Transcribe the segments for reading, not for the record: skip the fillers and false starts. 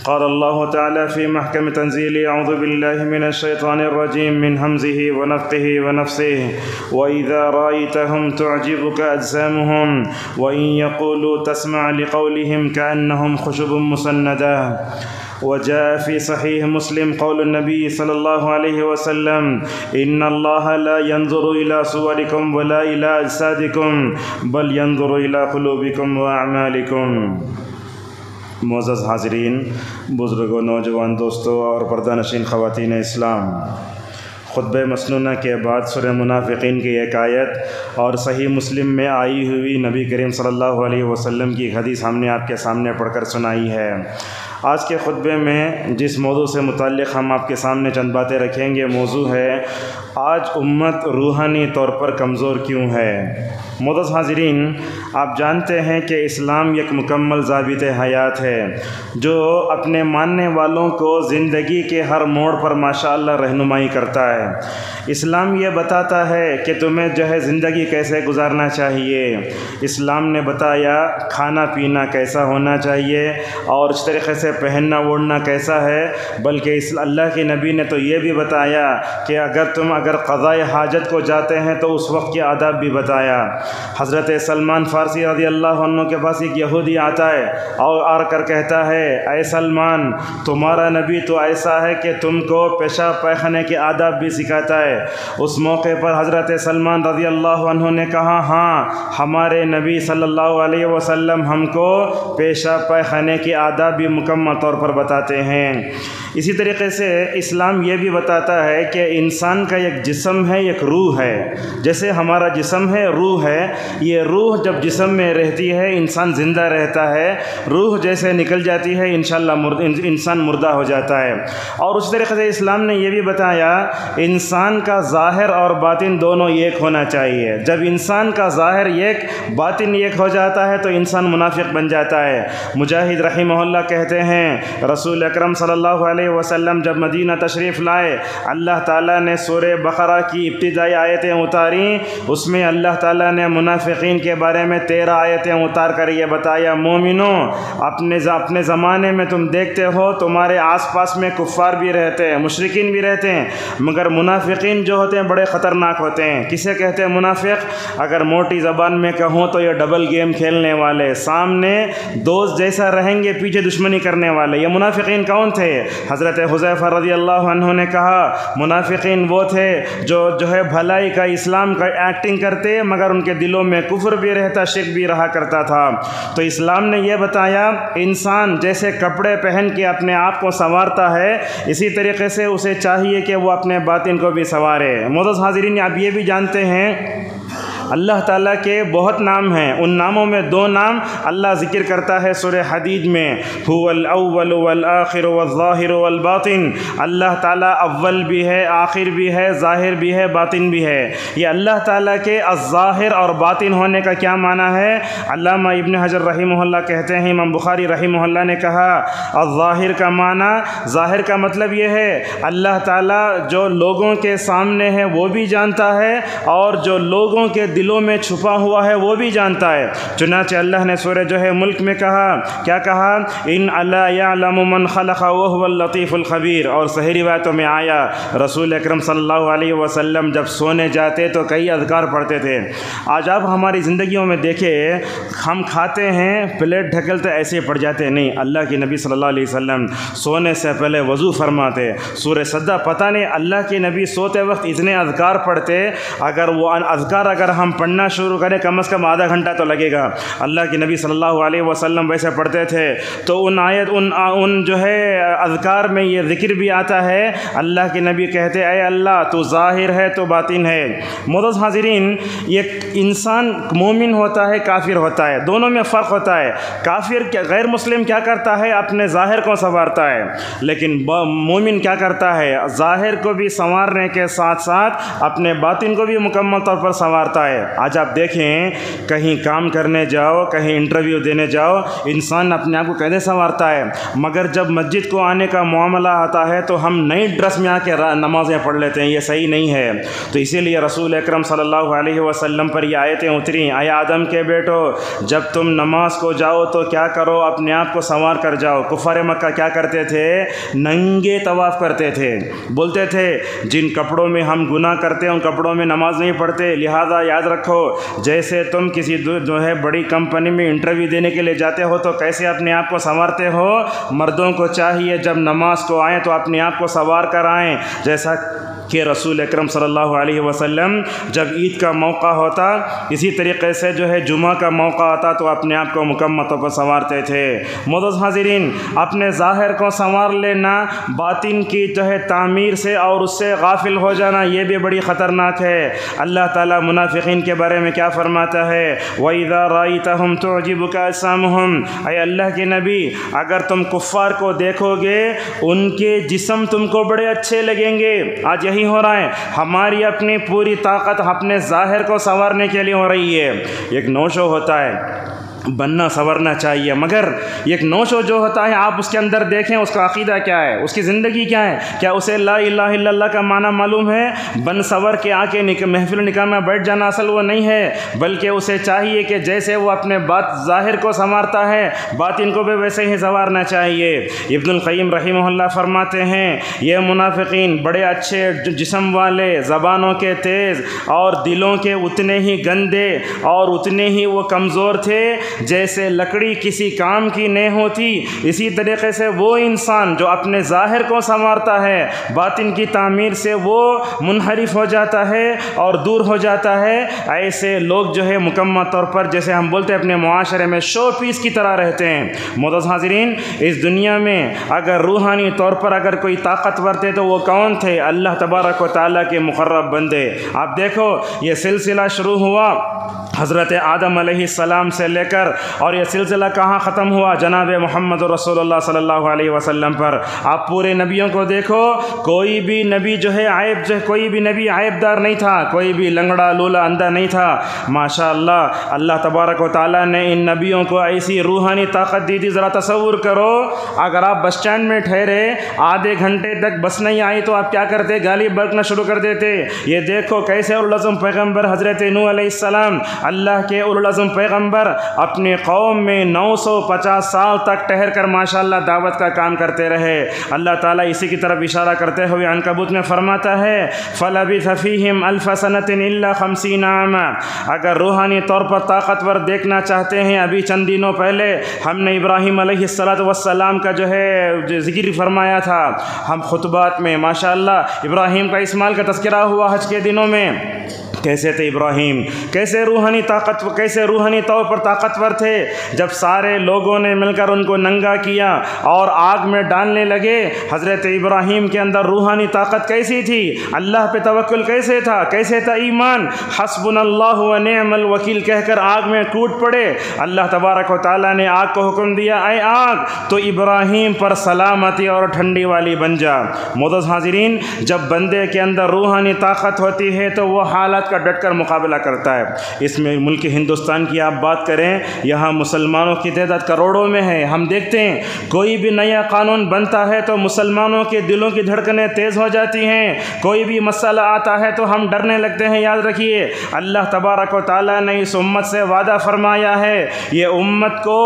قال الله تعالى في محكم تنزيله: أعوذ بالله من الشيطان الرجيم من همزه ونفخه ونفثه وإذا رأيتهم تعجبك أجسامهم وإن يقولوا تسمع لقولهم كأنهم خشب مسندة. وجاء في صحيح مسلم قول النبي صلى الله عليه وسلم: إن الله لا ينظر إلى صوركم ولا إلى أجسادكم بل ينظر إلى قلوبكم وأعمالكم. معزز حاضرین، بزرگوں، نوجوان دوستوں اور پردہ نشین خواتین اسلام، خطبہ مسنونہ کے بعد سورہ منافقین کی ایک آیت اور صحیح مسلم میں آئی ہوئی نبی کریم صلی اللہ علیہ وسلم کی حدیث ہم نے آپ کے سامنے پڑھ کر سنائی ہے۔ آج کے خطبے میں جس موضوع سے متعلق ہم آپ کے سامنے چند باتیں رکھیں گے، موضوع ہے: آج امت روحانی طور پر کمزور کیوں ہے؟ معزز حاضرین، آپ جانتے ہیں کہ اسلام ایک مکمل ضابط حیات ہے جو اپنے ماننے والوں کو زندگی کے ہر موڑ پر ماشاءاللہ رہنمائی کرتا ہے۔ اسلام یہ بتاتا ہے کہ تمہیں زندگی کیسے گزارنا چاہیے۔ اسلام نے بتایا کھانا پینا کیسا ہونا چاہیے اور اس طریقے سے پہننا اوڑھنا کیسا ہے، بلکہ اللہ کے نبی نے تو یہ بھی بتایا کہ اگر قضاء حاجت کو جاتے ہیں تو اس وقت کے آداب بھی بتایا۔ حضرت سلمان فارسی رضی اللہ عنہ کے پاس ایک یہودی آتا ہے اور آ کر کہتا ہے: اے سلمان، تمہارا نبی تو ایسا ہے کہ تم کو پیشاب پاخانے کے آداب بھی سکھاتا ہے۔ اس موقع پر حضرت سلمان رضی اللہ عنہ نے کہا: ہاں، ہمارے نبی صلی اللہ علیہ وسلم ہم کو پیشاب پاخانے کے آداب بھی مکمل طور پر بتاتے ہیں۔ اسی طریقے سے اسلام یہ بھی بتاتا ہے کہ انسان کا ایک جسم ہے، ایک روح ہے۔ جیسے ہمارا جسم ہے، روح ہے، یہ روح جب جسم میں رہتی ہے انسان زندہ رہتا ہے، روح جیسے نکل جاتی ہے انشاءاللہ انسان مردہ ہو جاتا ہے۔ اور اس طریقے سے اسلام نے یہ بھی بتایا انسان کا ظاہر اور باطن دونوں ایک ہونا چاہیے۔ جب انسان کا ظاہر ایک، باطن ایک ہو جاتا ہے تو انسان منافق بن جاتا ہے۔ مجاہد رحمہ اللہ کہتے ہیں رسول اکرم صلی اللہ علیہ وسلم جب مدینہ تشریف لائے، اللہ تعالیٰ نے سورہ بقرہ کی ابتدائی آیتیں اتاریں، اس میں اللہ تعالیٰ نے منافقین کے بارے میں 13 آیتیں اتار کر یہ بتایا: مومنوں، اپنے زمانے میں تم دیکھتے ہو تمہارے آس پاس میں کفار بھی رہتے ہیں، مشرکین بھی رہتے ہیں، مگر منافقین جو ہوتے ہیں بڑے خطرناک ہوتے ہیں۔ کسے کہتے ہیں منافق؟ اگر موٹی زبان میں کہوں تو یہ ڈبل گیم کھیلنے والے، سامنے دوست جیسا رہیں گے پیچھے دشمنی کرنے والے۔ یہ منافقین کون تھے؟ حضرت حذیفہ رضی اللہ عنہ نے کہا منافقین وہ تھے جو بھلائی کا، اسلام کا ایکٹنگ کرتے مگر ان کے دلوں میں کفر بھی رہتا، شرک بھی رہا کرتا تھا۔ تو اسلام نے یہ بتایا انسان جیسے کپڑے پہن کے اپنے آپ کو سنوارتا ہے، اسی طریقے سے اسے چاہیے کہ وہ اپنے باطن کو بھی سنوارے۔ معزز حاضرین، آپ یہ بھی جانتے ہیں اللہ تعالیٰ کے بہت نام ہیں، ان ناموں میں 2 نام اللہ ذکر کرتا ہے سورہ حدید میں: هو الاول والآخر والظاہر والباطن۔ اللہ تعالیٰ اول بھی ہے، آخر بھی ہے، ظاہر بھی ہے، باطن بھی ہے۔ یہ اللہ تعالیٰ کے الظاہر اور باطن ہونے کا کیا معنی ہے؟ علامہ ابن حجر رحمہ اللہ کہتے ہیں، امام بخاری رحمہ اللہ نے کہا الظاہر کا معنی، ظاہر کا مطلب یہ ہے اللہ تعالیٰ جو لوگوں کے سامنے ہے وہ بھی جانتا ہے اور جو لوگوں کے دلوں میں چھپا ہوا ہے وہ بھی جانتا ہے۔ چنانچہ اللہ نے سورہ ملک میں کہا، کیا کہا؟ ان الا یعلم من خلق وهو اللطیف الخبیر۔ اور صحیح روایتوں میں آیا رسول اکرم صلی اللہ علیہ وسلم جب سونے جاتے تو کئی اذکار پڑھتے تھے۔ آج آپ ہماری زندگیوں میں دیکھیں، ہم کھاتے ہیں پلیٹ ڈھکلتے ایسے پڑ جاتے نہیں۔ اللہ کے نبی صلی اللہ علیہ وسلم سونے سے پہلے وضو فرماتے، سورہ سجدہ پتہ نہیں اللہ کے نبی سوتے وقت اتنے اذکار پڑھتے، اگر وہ اذکار ہم پڑھنا شروع کریں کم از کم آدھا گھنٹہ تو لگے گا۔ اللہ کے نبی صلی اللہ علیہ وسلم ویسے پڑھتے تھے تو ان اذکار میں یہ ذکر بھی آتا ہے، اللہ کے نبی کہتے اے اللہ تو ظاہر ہے تو باطن ہے۔ معزز حاضرین، ایک انسان مومن ہوتا ہے، کافر ہوتا ہے، دونوں میں فرق ہوتا ہے۔ کافر غیر مسلم کیا کرتا ہے؟ اپنے ظاہر کو سنوارتا ہے، لیکن مومن کیا کرتا ہے؟ ظاہر کو بھی سنوارنے کے ساتھ ساتھ اپنے باطن کو بھی مکمل طور پر سنوارتا ہے۔ ہے۔ آج آپ دیکھیں کہیں کام کرنے جاؤ، کہیں انٹرویو دینے جاؤ، انسان اپنے آپ کو کیسے سنوارتا ہے، مگر جب مسجد کو آنے کا معاملہ آتا ہے تو ہم نئی ڈریس میں آ کے نمازیں پڑھ لیتے ہیں، یہ صحیح نہیں ہے۔ تو اسی لیے رسول اکرم صلی اللہ علیہ وسلم پر یہ آیتیں اتریں، اے آدم کے بیٹو جب تم نماز کو جاؤ تو کیا کرو، اپنے آپ کو سنوار کر جاؤ۔ کفار مکہ کیا کرتے تھے؟ ننگے طواف کرتے تھے، بولتے تھے جن کپڑوں میں ہم گناہ کرتے ہیں ان کپڑوں میں نماز نہیں پڑھتے، لہذا یاد رکھو جیسے تم کسی جو ہے بڑی کمپنی میں انٹرویو دینے کے لیے جاتے ہو تو کیسے اپنے آپ کو سنوارتے ہو، مردوں کو چاہیے جب نماز کو آئیں تو اپنے آپ کو سنوار کر آئیں، جیسا کہ رسول اکرم صلی اللہ علیہ وسلم جب عید کا موقع ہوتا اسی طریقے سے جو ہے جمعہ کا موقع آتا تو اپنے آپ کو مکمل طور پر سنوارتے تھے۔ معزز حاضرین، اپنے ظاہر کو سنوار لینا، باطن کی جو ہے تعمیر سے اور اس سے غافل ہو جانا یہ بھی بڑی خطرناک ہے۔ اللہ تعالیٰ منافقین کے بارے میں کیا فرماتا ہے؟ وَإِذَا رَأَيْتَهُمْ تُعْجِبُكَ أَجْسَامُهُمْ، اے اللہ کے نبی اگر تم کفار کو دیکھو گے ان کے جسم تم کو بڑے اچھے لگیں گے۔ آج یہی ہو رہا ہے، ہماری اپنی پوری طاقت اپنے ظاہر کو سنوارنے کے لیے ہو رہی ہے۔ ایک نوشو ہوتا ہے، بننا سنورنا چاہیے، مگر ایک نوشو جو ہوتا ہے آپ اس کے اندر دیکھیں اس کا عقیدہ کیا ہے، اس کی زندگی کیا ہے، کیا اسے لا الہ الا اللہ کا معنی معلوم ہے؟ بن سور کے آ کے محفل نکاح میں بیٹھ جانا اصل وہ نہیں ہے، بلکہ اسے چاہیے کہ جیسے وہ اپنے ظاہر کو سنوارتا ہے باطن کو بھی ویسے ہی سنوارنا چاہیے۔ ابن القیم رحمہ اللہ فرماتے ہیں یہ منافقین بڑے اچھے جسم والے، زبانوں کے تیز اور دلوں کے اتنے ہی گندے اور اتنے ہی وہ کمزور تھے جیسے لکڑی کسی کام کی نہیں ہوتی، اسی طریقے سے وہ انسان جو اپنے ظاہر کو سنوارتا ہے باطن کی تعمیر سے وہ منحرف ہو جاتا ہے اور دور ہو جاتا ہے۔ ایسے لوگ جو ہے مکمل طور پر جیسے ہم بولتے ہیں اپنے معاشرے میں شو پیس کی طرح رہتے ہیں۔ معزز حاضرین، اس دنیا میں اگر روحانی طور پر اگر کوئی طاقتور تھے تو وہ کون تھے؟ اللہ تبارک و تعالیٰ کے مقرب بندے۔ آپ دیکھو یہ سلسلہ شروع ہوا حضرت آدم علیہ السلام سے لے کر اور یہ سلسلہ کہاں ختم ہوا؟ جناب محمد رسول اللہ صلی اللہ علیہ وسلم پر۔ آپ پورے نبیوں کو دیکھو، کوئی بھی نبی جو ہے کوئی بھی نبی عیب دار نہیں تھا، کوئی بھی لنگڑا لولا اندھا نہیں تھا۔ ماشاءاللہ اللہ تبارک و تعالیٰ نے ان نبیوں کو ایسی روحانی طاقت دی تھی، ذرا تصور کرو اگر آپ بس اسٹینڈ میں ٹھہرے آدھے گھنٹے تک بس نہیں آئی تو آپ کیا کرتے؟ گالی بکنا شروع کر دیتے۔ یہ دیکھو کیسے اولوالعزم پیغمبر حضرت نوح علیہ السلام، اللہ کے اولوالعزم پیغمبر اپنے قوم میں 950 سال تک ٹھہر کر ماشاءاللہ دعوت کا کام کرتے رہے۔ اللہ تعالیٰ اسی کی طرف اشارہ کرتے ہوئے عنکبوت میں فرماتا ہے فَلَبِثَ فِيهِمْ أَلْفَ سَنَةٍ إِلَّا 50 عَامًا۔ اگر روحانی طور پر طاقتور دیکھنا چاہتے ہیں، ابھی چند دنوں پہلے ہم نے ابراہیم علیہ السلام کا جو ہے ذکر فرمایا تھا، ہم خطبات میں ماشاءاللہ ابراہیم کا اسماعیل کا تذکرہ ہوا حج کے دنوں میں۔ کیسے تھے ابراہیم، کیسے روحانی طور پر طاقتور تھے؟ جب سارے لوگوں نے مل کر ان کو ننگا کیا اور آگ میں ڈالنے لگے، حضرت ابراہیم کے اندر روحانی طاقت کیسی تھی؟ اللہ پہ توکل کیسے تھا؟ کیسے تھا ایمان؟ حسبنا اللہ و نعم الوکیل کہہ کر آگ میں ٹوٹ پڑے۔ اللہ تبارک و تعالیٰ نے آگ کو حکم دیا اے آگ تو ابراہیم پر سلامتی اور ٹھنڈی والی بن جا۔ معزز حاضرین، جب بندے کے اندر روحانی طاقت ہوتی ہے تو وہ حالات کا ڈٹ کر مقابلہ کرتا ہے۔ اس میں ملک ہندوستان کی آپ بات کریں، یہاں مسلمانوں کی تعداد کروڑوں میں ہے۔ ہم دیکھتے ہیں کوئی بھی نیا قانون بنتا ہے تو مسلمانوں کے دلوں کی دھڑکنیں تیز ہو جاتی ہیں، کوئی بھی مسئلہ آتا ہے تو ہم ڈرنے لگتے ہیں۔ یاد رکھیے اللہ تبارک و تعالیٰ نے اس امت سے وعدہ فرمایا ہے یہ امت کو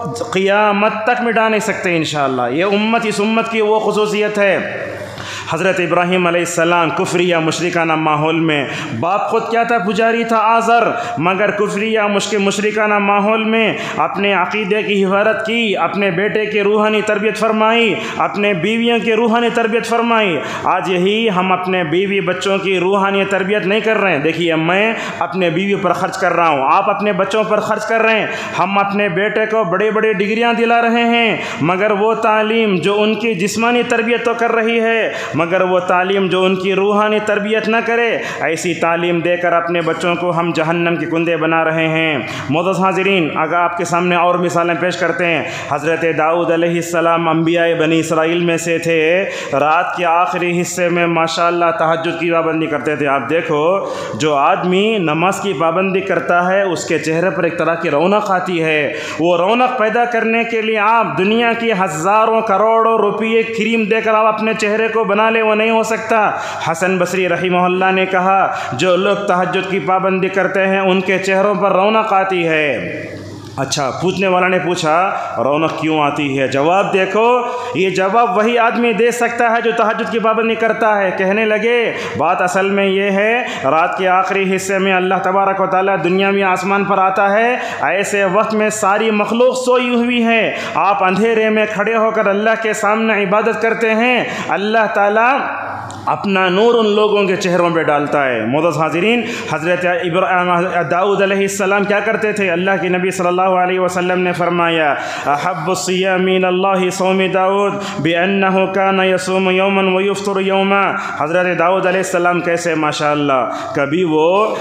قیامت تک مٹا نہیں سکتے انشاءاللہ۔ یہ اس امت کی وہ خصوصیت ہے۔ حضرت ابراہیم علیہ السلام کفری یا مشرکانہ ماحول میں، باپ خود کیا تھا؟ پجاری تھا آزر، مگر کفری یا مشرکانہ ماحول میں اپنے عقیدے کی حفاظت کی، اپنے بیٹے کی روحانی تربیت فرمائی، اپنے بیویوں کی روحانی تربیت فرمائی۔ آج یہی ہم اپنے بیوی بچوں کی روحانی تربیت نہیں کر رہے ہیں۔ دیکھیے میں اپنے بیوی پر خرچ کر رہا ہوں، آپ اپنے بچوں پر خرچ کر رہے ہیں، ہم اپنے بیٹے کو بڑی بڑی ڈگریاں دلا رہے ہیں، مگر وہ تعلیم جو ان کی جسمانی تربیت تو کر رہی ہے مگر وہ تعلیم جو ان کی روحانی تربیت نہ کرے، ایسی تعلیم دے کر اپنے بچوں کو ہم جہنم کے کندے بنا رہے ہیں۔ معزز حاضرین، اگر آپ کے سامنے اور مثالیں پیش کرتے ہیں، حضرت داؤد علیہ السلام انبیاء بنی اسرائیل میں سے تھے، رات کے آخری حصے میں ماشاءاللہ تہجد کی پابندی کرتے تھے۔ آپ دیکھو، جو آدمی نماز کی پابندی کرتا ہے اس کے چہرے پر ایک طرح کی رونق آتی ہے۔ وہ رونق پیدا کرنے کے لیے آپ دنیا کی ہزاروں کروڑوں روپئے کریم دے کر آپ اپنے چہرے کو بنا لیں، وہ نہیں ہو سکتا۔ حسن بصری رحمہ اللہ نے کہا، جو لوگ تہجد کی پابندی کرتے ہیں ان کے چہروں پر رونق آتی ہے۔ اچھا، پوچھنے والا نے پوچھا رونق کیوں آتی ہے؟ جواب دیکھو، یہ جواب وہی آدمی دے سکتا ہے جو تہجد کی پابندی کرتا ہے۔ کہنے لگے بات اصل میں یہ ہے، رات کے آخری حصے میں اللہ تبارک و تعالیٰ دنیا میں آسمان پر آتا ہے، ایسے وقت میں ساری مخلوق سوئی ہوئی ہے، آپ اندھیرے میں کھڑے ہو کر اللہ کے سامنے عبادت کرتے ہیں، اللہ تعالیٰ اپنا نور ان لوگوں کے چہروں پہ ڈالتا ہے۔ معزز حاضرین، حضرت داؤد علیہ السلام کیا کرتے تھے؟ اللہ کے نبی صلی اللہ علیہ وسلم نے فرمایا، احب الصیام من اللہ صوم داؤد بانہ کان یصوم یوما ویفطر یوما۔ حضرت داؤد علیہ السلام کیسے ماشاءاللہ، کبھی وہ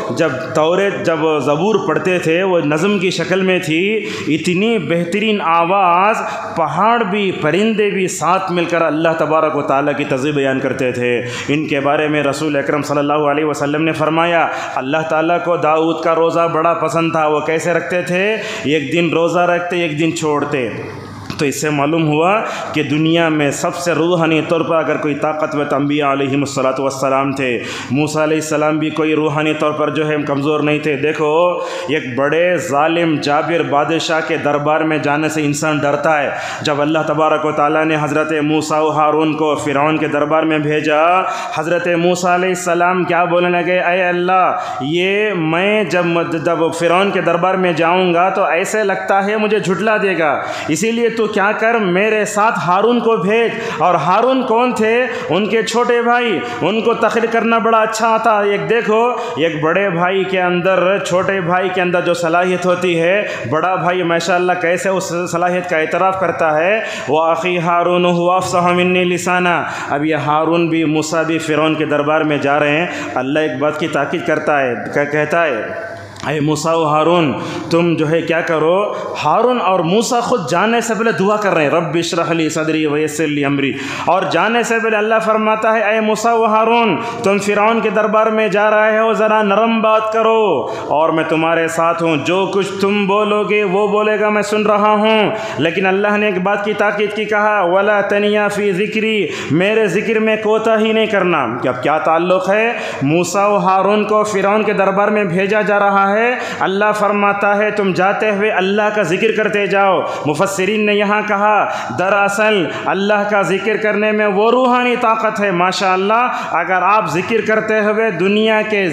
جب زبور پڑھتے تھے وہ نظم کی شکل میں تھی، اتنی بہترین آواز، پہاڑ بھی پرندے بھی ساتھ مل کر اللہ تبارک و تعالیٰ کی تسبیح بیان کرتے تھے۔ ان کے بارے میں رسول اکرم صلی اللہ علیہ وسلم نے فرمایا، اللہ تعالیٰ کو داؤد کا روزہ بڑا پسند تھا۔ وہ کیسے رکھتے تھے؟ ایک دن روزہ رکھتے، ایک دن چھوڑتے۔ تو اس سے معلوم ہوا کہ دنیا میں سب سے روحانی طور پر اگر کوئی طاقتور تو انبیاء علیہم السلام تھے۔ موسیٰ علیہ السلام بھی کوئی روحانی طور پر جو ہے کمزور نہیں تھے۔ دیکھو، ایک بڑے ظالم جابر بادشاہ کے دربار میں جانے سے انسان ڈرتا ہے۔ جب اللہ تبارک و تعالیٰ نے حضرت موسیٰ و ہارون کو فرعون کے دربار میں بھیجا، حضرت موسیٰ علیہ السلام کیا بولنے لگے، اے اللہ، یہ میں جب فرعون کے دربار میں جاؤں گا تو ایسے لگتا ہے مجھے جھٹلا دے گا، اسی لیے تو کیا کر میرے ساتھ ہارون کو بھیج۔ اور ہارون کون تھے؟ ان کے چھوٹے بھائی، ان کو تقریر کرنا بڑا اچھا آتا۔ ایک دیکھو، ایک بڑے بھائی کے اندر، چھوٹے بھائی کے اندر جو صلاحیت ہوتی ہے، بڑا بھائی ماشاءاللہ کیسے اس صلاحیت کا اعتراف کرتا ہے، وَأَخِي هَارُونُ هُوَ أَفْصَحُ مِنِّي لِسَانًا۔ اب یہ ہارون بھی، موسیٰ بھی فرعون کے دربار میں جا رہے ہیں، اللہ ایک بات کی تاکید کرتا ہے، کہتا ہے، اے موسیٰ و ہارون، تم جو ہے کیا کرو۔ ہارون اور موسیٰ خود جانے سے پہلے دعا کر رہے ہیں، رب اشرح لی صدری ویسر لی امری، اور جانے سے پہلے اللہ فرماتا ہے، اے موسیٰ و ہارون، تم فرعون کے دربار میں جا رہے ہو، ذرا نرم بات کرو اور میں تمہارے ساتھ ہوں، جو کچھ تم بولو گے وہ بولے گا، میں سن رہا ہوں۔ لیکن اللہ نے ایک بات کی تاکید کی، کہا ولا تنیا فی ذکری، میرے ذکر میں کوتاہی نہیں کرنا۔ کہ اب کیا تعلق ہے؟ موسیٰ و ہارون کو فرعون کے دربار میں بھیجا جا رہا ہے، اللہ فرماتا ہے تم جاتے ہوئے اللہ کا ذکر کرتے جاؤ۔ مفسرین نے یہاں کہا، دراصل اللہ کا ذکر کرنے میں وہ روحانی طاقت ہے ماشاءاللہ، اگر آپ ذکر کرتے ہوئے دنیا کے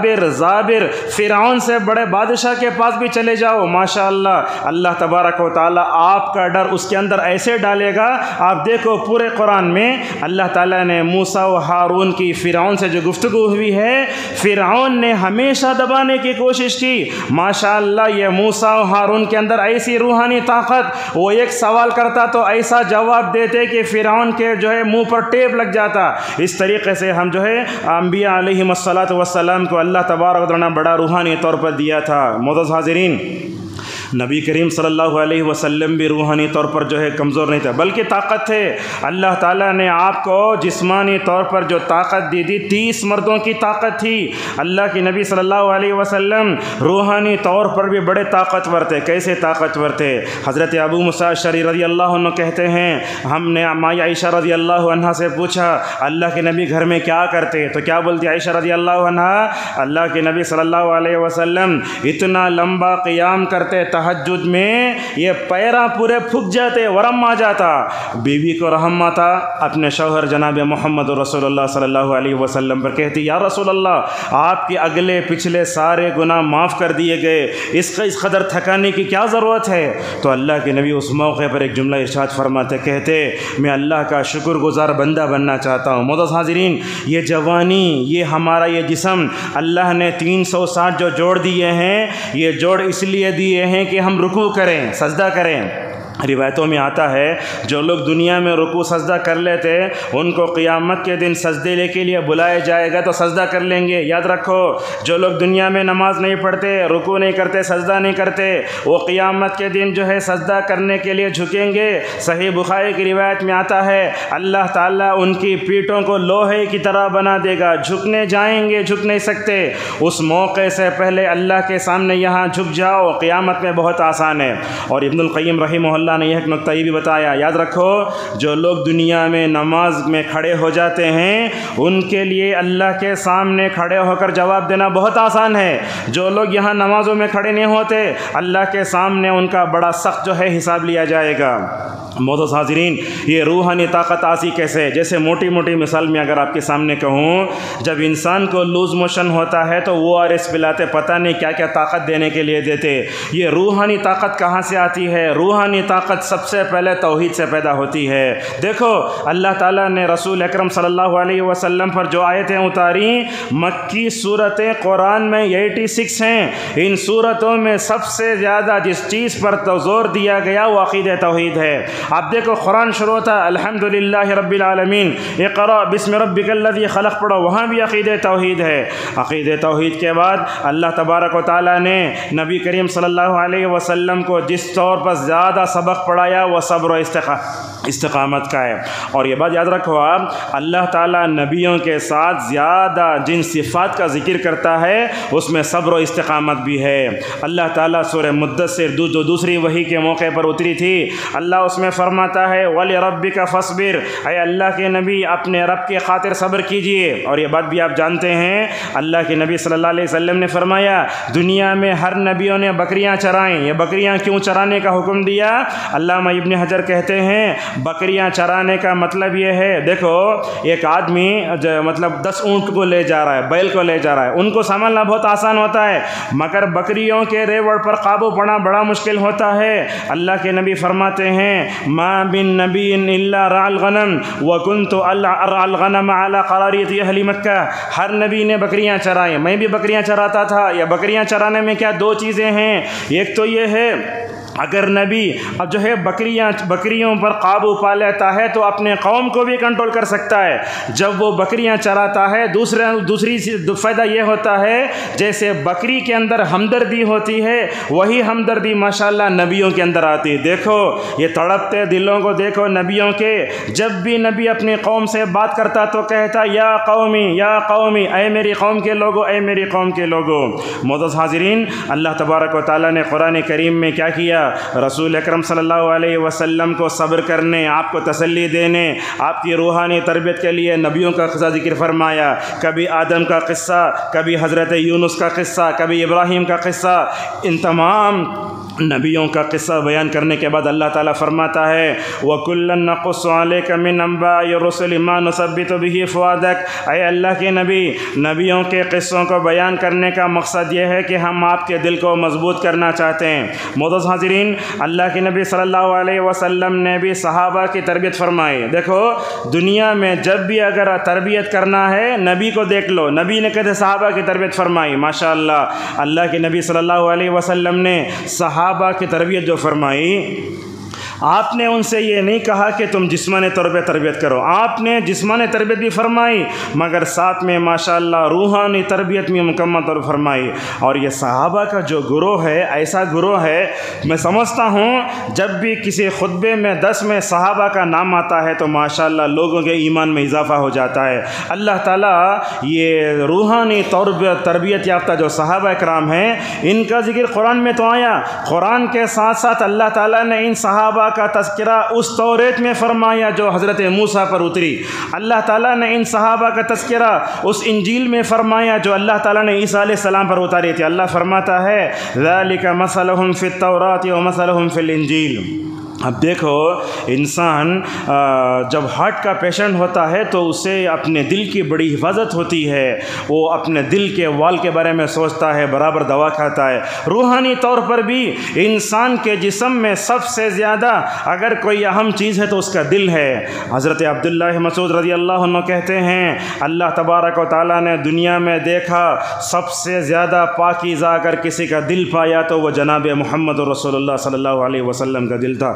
زابر فرعون سے بڑے بادشاہ کے پاس بھی چلے جاؤ، ماشاءاللہ اللہ تبارک و تعالیٰ آپ کا ڈر اس کے اندر ایسے ڈالے گا۔ آپ دیکھو پورے قرآن میں اللہ تعالیٰ نے موسیٰ و ہارون کی فرعون سے جو گفتگو ہوئی ہے، فرعون نے ہمیشہ دبانے کی کوشش کی، ماشاءاللہ یہ موسیٰ و ہارون کے اندر ایسی روحانی طاقت، وہ ایک سوال کرتا تو ایسا جواب دیتے کہ فرعون کے جو ہے منہ پر ٹیپ لگ جاتا۔ اس طریقے سے ہم جو ہے انبیاء علیہم السلام کو اللہ تبارک و تعالیٰ نے بڑا روحانی طور پر دیا تھا۔ معزز حاضرین، نبی کریم صلی اللہ علیہ وسلم بھی روحانی طور پر جو ہے کمزور نہیں تھا، بلکہ طاقت تھے۔ اللہ تعالیٰ نے آپ کو جسمانی طور پر جو طاقت دی تھی، 30 مردوں کی طاقت تھی۔ اللہ کے نبی صلی اللہ علیہ وسلم روحانی طور پر بھی بڑے طاقتور تھے۔ کیسے طاقتور تھے؟ حضرت ابو موسیٰ اشعری رضی اللہ عنہ کہتے ہیں، ہم نے مائی عائشہ رضی اللہ عنہ سے پوچھا اللہ کے نبی گھر میں کیا کرتے؟ تو کیا بولتی عائشہ رضی اللہ عنہ، اللہ کے نبی صلی اللہ علیہ وسلم اتنا لمبا قیام کرتے تہجد میں، یہ پیرا پورے پھک جاتے، ورم آ جاتا۔ بیوی کو رحم آتا، اپنے شوہر جناب محمد رسول اللہ صلی اللہ علیہ وسلم پر کہتی، یا رسول اللہ، آپ کے اگلے پچھلے سارے گناہ معاف کر دیے گئے، اس قدر تھکانے کی کیا ضرورت ہے؟ تو اللہ کے نبی اس موقع پر ایک جملہ ارشاد فرماتے، کہتے، میں اللہ کا شکر گزار بندہ بننا چاہتا ہوں۔ معزز حاضرین، یہ جوانی، یہ ہمارا یہ جسم، اللہ نے 360 جو جوڑ دیے ہیں، یہ جوڑ اس لیے دیے ہیں کہ ہم رکوع کریں، سجدہ کریں۔ روایتوں میں آتا ہے جو لوگ دنیا میں رکوع سجدہ کر لیتے ان کو قیامت کے دن سجدے کے لیے بلایا جائے گا تو سجدہ کر لیں گے۔ یاد رکھو، جو لوگ دنیا میں نماز نہیں پڑھتے، رکوع نہیں کرتے، سجدہ نہیں کرتے، وہ قیامت کے دن جو ہے سجدہ کرنے کے لیے جھکیں گے۔ صحیح بخاری کی روایت میں آتا ہے اللہ تعالیٰ ان کی پیٹھوں کو لوہے کی طرح بنا دے گا، جھکنے جائیں گے، جھک نہیں سکتے۔ اس موقع سے پہلے اللہ کے سامنے یہاں جھک جاؤ، قیامت میں بہت آسان ہے۔ اور ابن القیم رحمہ اللہ نے یہ ایک نقطہ یہ بھی بتایا، یاد رکھو جو لوگ دنیا میں نماز میں کھڑے ہو جاتے ہیں ان کے لیے اللہ کے سامنے کھڑے ہو کر جواب دینا بہت آسان ہے۔ جو لوگ یہاں نمازوں میں کھڑے نہیں ہوتے اللہ کے سامنے ان کا بڑا سخت جو ہے حساب لیا جائے گا۔ معزز حاضرین، یہ روحانی طاقت آسی کیسے؟ جیسے موٹی موٹی مثال میں اگر آپ کے سامنے کہوں، جب انسان کو لوز موشن ہوتا ہے تو وہ ORS پلاتے، پتہ نہیں کیا کیا طاقت دینے کے لیے دیتے۔ یہ روحانی طاقت کہاں سے آتی ہے؟ روحانی طاقت سب سے پہلے توحید سے پیدا ہوتی ہے۔ دیکھو اللہ تعالیٰ نے رسول اکرم صلی اللہ علیہ وسلم پر جو آیتیں اتاری، مکی صورتیں قرآن میں 86 ہیں۔ ان صورتوں میں سب سے زیادہ جس چیز پر تو زور دیا گیا وہ عقیدہ توحید ہے۔ آپ دیکھو قرآن شروع تھا الحمدللہ رب العالمین، اقرأ بسم ربک الذی خلق پڑھو، وہاں بھی عقیدہ توحید ہے۔ عقیدہ توحید کے بعد اللہ تبارک و تعالیٰ نے نبی کریم صلی اللہ علیہ وسلم کو جس طور پر زیادہ سبق پڑھایا وہ صبر و استقامت کا ہے۔ اور یہ بات یاد رکھو آپ، اللہ تعالیٰ نبیوں کے ساتھ زیادہ جن صفات کا ذکر کرتا ہے اس میں صبر و استقامت بھی ہے۔ اللہ تعالیٰ سورہ مدثر جو دوسری وحی کے موقع پر اتری تھی، اللہ اس میں فرماتا ہے وَلِرَبِّكَ فَاصْبِرْ، اے اللہ کے نبی اپنے رب کی خاطر صبر کیجئے۔ اور یہ بات بھی آپ جانتے ہیں اللہ کے نبی صلی اللہ علیہ وسلم نے فرمایا دنیا میں ہر نبیوں نے بکریاں چرائیں۔ یہ بکریاں کیوں چرانے کا حکم دیا؟ علامہ ابن حجر کہتے ہیں بکریاں چرانے کا مطلب یہ ہے، دیکھو ایک آدمی مطلب 10 اونٹ کو لے جا رہا ہے، بیل کو لے جا رہا ہے، ان کو سنبھالنا بہت آسان ہوتا ہے، مگر بکریوں کے ریوڑ پر قابو پانا بڑا مشکل ہوتا ہے۔ اللہ کے نبی فرماتے ہیں ما من نبی الا رعى الغنم وكنت ارعى الغنم على قراريط اهل مکہ، ہر نبی نے بکریاں چرائیں، میں بھی بکریاں چراتا تھا۔ یہ بکریاں چرانے میں کیا دو چیزیں ہیں، ایک تو یہ ہے اگر نبی اب جو ہے بکریوں پر قابو پا لیتا ہے تو اپنے قوم کو بھی کنٹرول کر سکتا ہے۔ جب وہ بکریاں چراتا ہے دوسری فائدہ یہ ہوتا ہے جیسے بکری کے اندر ہمدردی ہوتی ہے وہی ہمدردی ماشاءاللہ نبیوں کے اندر آتی ہے۔ دیکھو یہ تڑپتے دلوں کو دیکھو نبیوں کے، جب بھی نبی اپنی قوم سے بات کرتا تو کہتا یا قومی، اے میری قوم کے لوگو، اے میری قوم کے لوگو۔ معزز حاضرین، اللہ تبارک و تعالیٰ نے قرآن کریم میں کیا کیا؟ رسول اکرم صلی اللہ علیہ وسلم کو صبر کرنے، آپ کو تسلی دینے، آپ کی روحانی تربیت کے لیے نبیوں کا قصہ ذکر فرمایا۔ کبھی آدم کا قصہ، کبھی حضرت یونس کا قصہ، کبھی ابراہیم کا قصہ، ان تمام نبیوں کا قصہ بیان کرنے کے بعد اللہ تعالیٰ فرماتا ہے وَكُلًّا نَقُصُّ عَلَيْكَ مِنْ أَنْبَاءِ الرُّسُلِ مَا نُثَبِّتُ بِهِ فُؤَادَكَ، اے اللہ کے نبی، نبیوں کے قصوں کو بیان کرنے کا مقصد یہ ہے کہ ہم آپ کے دل کو مضبوط کرنا چاہتے ہیں۔ معزز حاضرین، اللہ کے نبی صلی اللہ علیہ وسلم نے بھی صحابہ کی تربیت فرمائی۔ دیکھو دنیا میں جب بھی اگر تربیت کرنا ہے نبی کو دیکھ لو، نبی نے کہتے صحابہ کی تربیت فرمائی۔ ماشاءاللہ اللہ کے نبی صلی اللہ علیہ وسلم نے صحابہ کی تربیت جو فرمائی، آپ نے ان سے یہ نہیں کہا کہ تم جسمانی طور پہ تربیت کرو، آپ نے جسمانی تربیت بھی فرمائی مگر ساتھ میں ماشاءاللہ روحانی تربیت بھی مکمل طور پر فرمائی۔ اور یہ صحابہ کا جو گروہ ہے ایسا گروہ ہے، میں سمجھتا ہوں جب بھی کسی خطبے میں 10 میں صحابہ کا نام آتا ہے تو ماشاءاللہ لوگوں کے ایمان میں اضافہ ہو جاتا ہے۔ اللہ تعالیٰ یہ روحانی طور پر تربیت یافتہ جو صحابہ کرام ہیں ان کا ذکر قرآن میں تو آیا، قرآن کے ساتھ ساتھ اللہ تعالیٰ نے ان صحابہ کا تذکرہ اس توریت میں فرمایا جو حضرت موسیٰ پر اتری، اللہ تعالیٰ نے ان صحابہ کا تذکرہ اس انجیل میں فرمایا جو اللہ تعالیٰ نے عیسیٰ علیہ السلام پر اتاری تھی۔ اللہ فرماتا ہے ذَلِكَ مَثَلُهُمْ فِي التَّوْرَاةِ وَمَثَلُهُمْ فِي الْإِنجِيلِ۔ اب دیکھو انسان جب ہارٹ کا پیشنٹ ہوتا ہے تو اسے اپنے دل کی بڑی حفاظت ہوتی ہے، وہ اپنے دل کے وال کے بارے میں سوچتا ہے، برابر دوا کھاتا ہے۔ روحانی طور پر بھی انسان کے جسم میں سب سے زیادہ اگر کوئی اہم چیز ہے تو اس کا دل ہے۔ حضرت عبداللہ مسعود رضی اللہ عنہ کہتے ہیں اللہ تبارک و تعالیٰ نے دنیا میں دیکھا سب سے زیادہ پاکیزہ اگر کسی کا دل پایا تو وہ جناب محمد رسول اللہ صلی اللہ علیہ وسلم کا دل تھا۔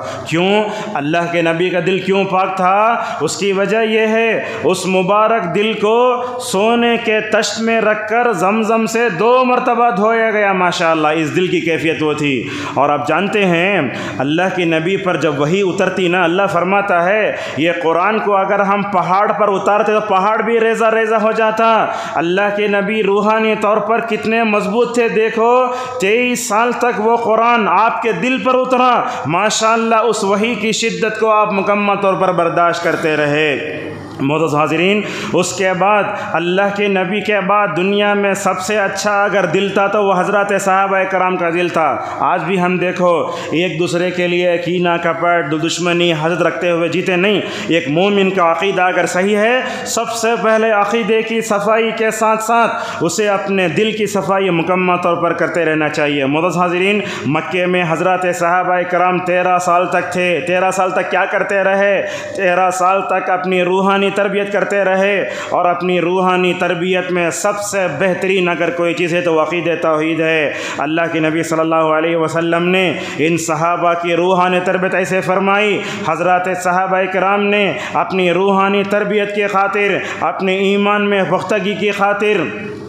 کیوں؟ اللہ کے نبی کا دل کیوں پاک تھا؟ اس کی وجہ یہ ہے اس مبارک دل کو سونے کے تشت میں رکھ کر زمزم سے 2 مرتبہ دھویا گیا، ماشاءاللہ، اس دل کی کیفیت وہ تھی۔ اور آپ جانتے ہیں اللہ کے نبی پر جب وحی اترتی نا، اللہ فرماتا ہے یہ قرآن کو اگر ہم پہاڑ پر اتارتے تو پہاڑ بھی ریزہ ریزہ ہو جاتا۔ اللہ کے نبی روحانی طور پر کتنے مضبوط تھے، دیکھو 23 سال تک وہ قرآن آپ کے دل پر اترا، ماشاءاللہ اس وحی کی شدت کو آپ مکمل طور پر برداشت کرتے رہے۔ معزز حاضرین، اس کے بعد اللہ کے نبی کے بعد دنیا میں سب سے اچھا اگر دل تھا تو وہ حضرات صحابہ کرام کا دل تھا۔ آج بھی ہم دیکھو ایک دوسرے کے لیے کینہ کپٹ دشمنی حسد رکھتے ہوئے جیتے نہیں۔ ایک مومن کا عقیدہ اگر صحیح ہے، سب سے پہلے عقیدے کی صفائی کے ساتھ ساتھ اسے اپنے دل کی صفائی مکمل طور پر کرتے رہنا چاہیے۔ معزز حاضرین، مکے میں حضرات صحابہ کرام 13 سال تک تھے۔ 13 سال تک کیا کرتے رہے؟ 13 سال تک اپنی روحانی تربیت کرتے رہے، اور اپنی روحانی تربیت میں سب سے بہترین اگر کوئی چیز ہے تو عقیدہ توحید ہے۔ اللہ کے نبی صلی اللہ علیہ وسلم نے ان صحابہ کی روحانی تربیت ایسے فرمائی، حضرات صحابہ کرام نے اپنی روحانی تربیت کی خاطر، اپنے ایمان میں پختگی کی خاطر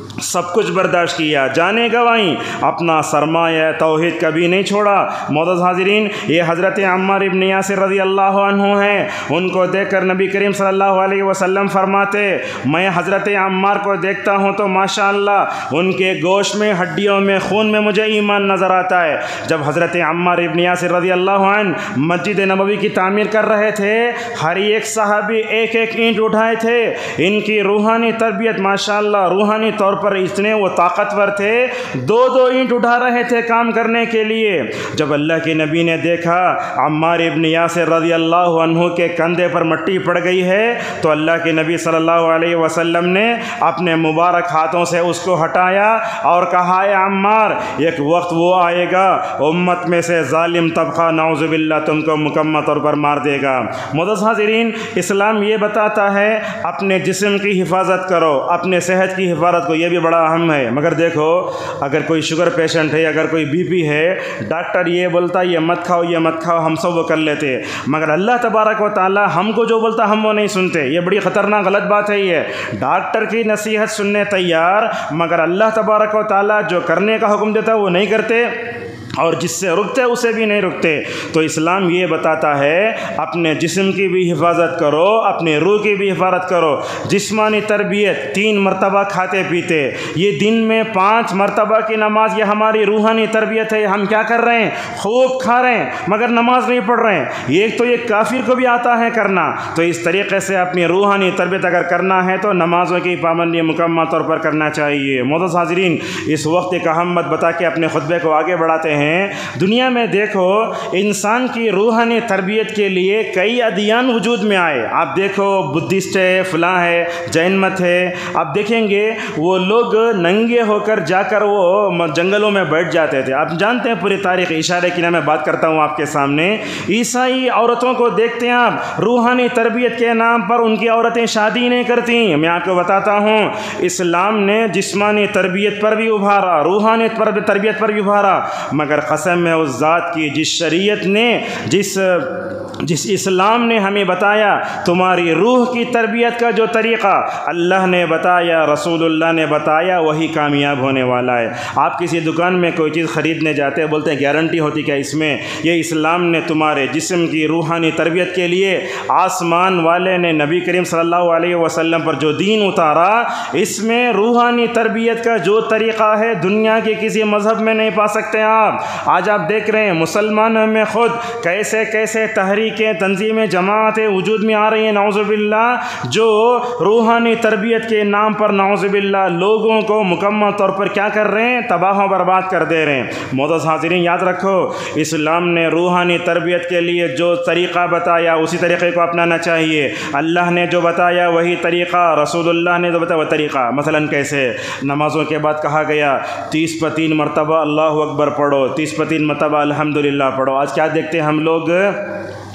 سب کچھ برداشت کیا، جانیں گوائیں، اپنا سرمایہ توحید کبھی نہیں چھوڑا۔ معزز حاضرین، یہ حضرت عمار ابن یاسر رضی اللہ عنہ ہیں، ان کو دیکھ کر نبی کریم صلی اللہ علیہ وسلم فرماتے، میں حضرت عمار کو دیکھتا ہوں تو ماشاءاللہ ان کے گوشت میں، ہڈیوں میں، خون میں مجھے ایمان نظر آتا ہے۔ جب حضرت عمار ابن یاسر رضی اللہ عنہ مسجد نبوی کی تعمیر کر رہے تھے، ہر ایک صحابی ایک ایک اینٹ اٹھائے تھے۔ ان کی روحانی تربیت ماشاءاللہ روحانی طور پر اتنے وہ طاقتور تھے، 2 اینٹ اٹھا رہے تھے کام کرنے کے لیے۔ جب اللہ کے نبی نے دیکھا عمار ابن یاسر رضی اللہ عنہ کے کندھے پر مٹی پڑ گئی ہے، تو اللہ کے نبی صلی اللہ علیہ وسلم نے اپنے مبارک ہاتھوں سے اس کو ہٹایا اور کہا، اے عمار، ایک وقت وہ آئے گا امت میں سے ظالم طبقہ نعوذ باللہ تم کو مکمل طور پر مار دے گا۔ معزز حاضرین، اسلام یہ بتاتا ہے اپنے جسم کی حفاظت کرو، اپنے صحت کی حفاظت کو، یہ بھی بڑا اہم ہے۔ مگر دیکھو اگر کوئی شوگر پیشنٹ ہے، اگر کوئی بی پی ہے، ڈاکٹر یہ بولتا یہ مت کھاؤ یہ مت کھاؤ، ہم سب وہ کر لیتے، مگر اللہ تبارک و تعالی ہم کو جو بولتا ہم وہ نہیں سنتے۔ یہ بڑی خطرناک غلط بات ہے۔ یہ ڈاکٹر کی نصیحت سننے تیار، مگر اللہ تبارک و تعالی جو کرنے کا حکم دیتا ہے وہ نہیں کرتے، اور جس سے رکتے اسے بھی نہیں رکتے۔ تو اسلام یہ بتاتا ہے اپنے جسم کی بھی حفاظت کرو، اپنے روح کی بھی حفاظت کرو۔ جسمانی تربیت 3 مرتبہ کھاتے پیتے، یہ دن میں 5 مرتبہ کی نماز، یہ ہماری روحانی تربیت ہے۔ ہم کیا کر رہے ہیں؟ خوب کھا رہے ہیں مگر نماز نہیں پڑھ رہے ہیں۔ ایک تو یہ کافر کو بھی آتا ہے کرنا۔ تو اس طریقے سے اپنی روحانی تربیت اگر کرنا ہے تو نمازوں کی پابندی مکمل طور پر کرنا چاہیے۔ معزز حاضرین، اس وقت ایک اہم بات بتا کے اپنے خطبے کو آگے بڑھاتے ہیں۔ دنیا میں دیکھو انسان کی روحانی تربیت کے لیے کئی ادیان وجود میں آئے۔ آپ دیکھو بدھسٹ ہے، فلاں ہے، جین مت ہے۔ آپ دیکھیں گے وہ لوگ ننگے ہو کر جا کر وہ جنگلوں میں بیٹھ جاتے تھے۔ آپ جانتے ہیں پوری تاریخ، اشارے کی میں بات کرتا ہوں آپ کے سامنے۔ عیسائی عورتوں کو دیکھتے ہیں آپ، روحانی تربیت کے نام پر ان کی عورتیں شادی نہیں کرتی۔ میں آپ کو بتاتا ہوں اسلام نے جسمانی تربیت پر بھی ابھارا، روحانی تربیت پر بھی ابھارا، مگر قسم ہے اس ذات کی جس شریعت نے، جس اسلام نے ہمیں بتایا تمہاری روح کی تربیت کا جو طریقہ اللہ نے بتایا، رسول اللہ نے بتایا، وہی کامیاب ہونے والا ہے۔ آپ کسی دکان میں کوئی چیز خریدنے جاتے ہیں، بولتے ہیں گارنٹی ہوتی کیا اس میں؟ یہ اسلام نے تمہارے جسم کی روحانی تربیت کے لیے آسمان والے نے نبی کریم صلی اللہ علیہ وسلم پر جو دین اتارا، اس میں روحانی تربیت کا جو طریقہ ہے دنیا کے کسی مذہب میں نہیں پا سکتے آپ۔ آج آپ دیکھ رہے ہیں مسلمانوں میں خود کیسے کیسے تحریکیں، تنظیمیں، جماعتیں وجود میں آ رہی ہیں نعوذ باللہ، جو روحانی تربیت کے نام پر نعوذ باللہ لوگوں کو مکمل طور پر کیا کر رہے ہیں؟ تباہ و برباد کر دے رہے ہیں۔ معزز حاضرین، یاد رکھو اسلام نے روحانی تربیت کے لیے جو طریقہ بتایا اسی طریقے کو اپنانا چاہیے۔ اللہ نے جو بتایا وہی طریقہ، رسول اللہ نے جو بتایا وہ طریقہ۔ مثلا کیسے؟ نمازوں کے بعد کہا گیا 30 پر 3 مرتبہ اللہ اکبر پڑھو، 30 پر 3 مرتبہ الحمدللہ پڑھو۔ آج کیا دیکھتے ہیں ہم لوگ؟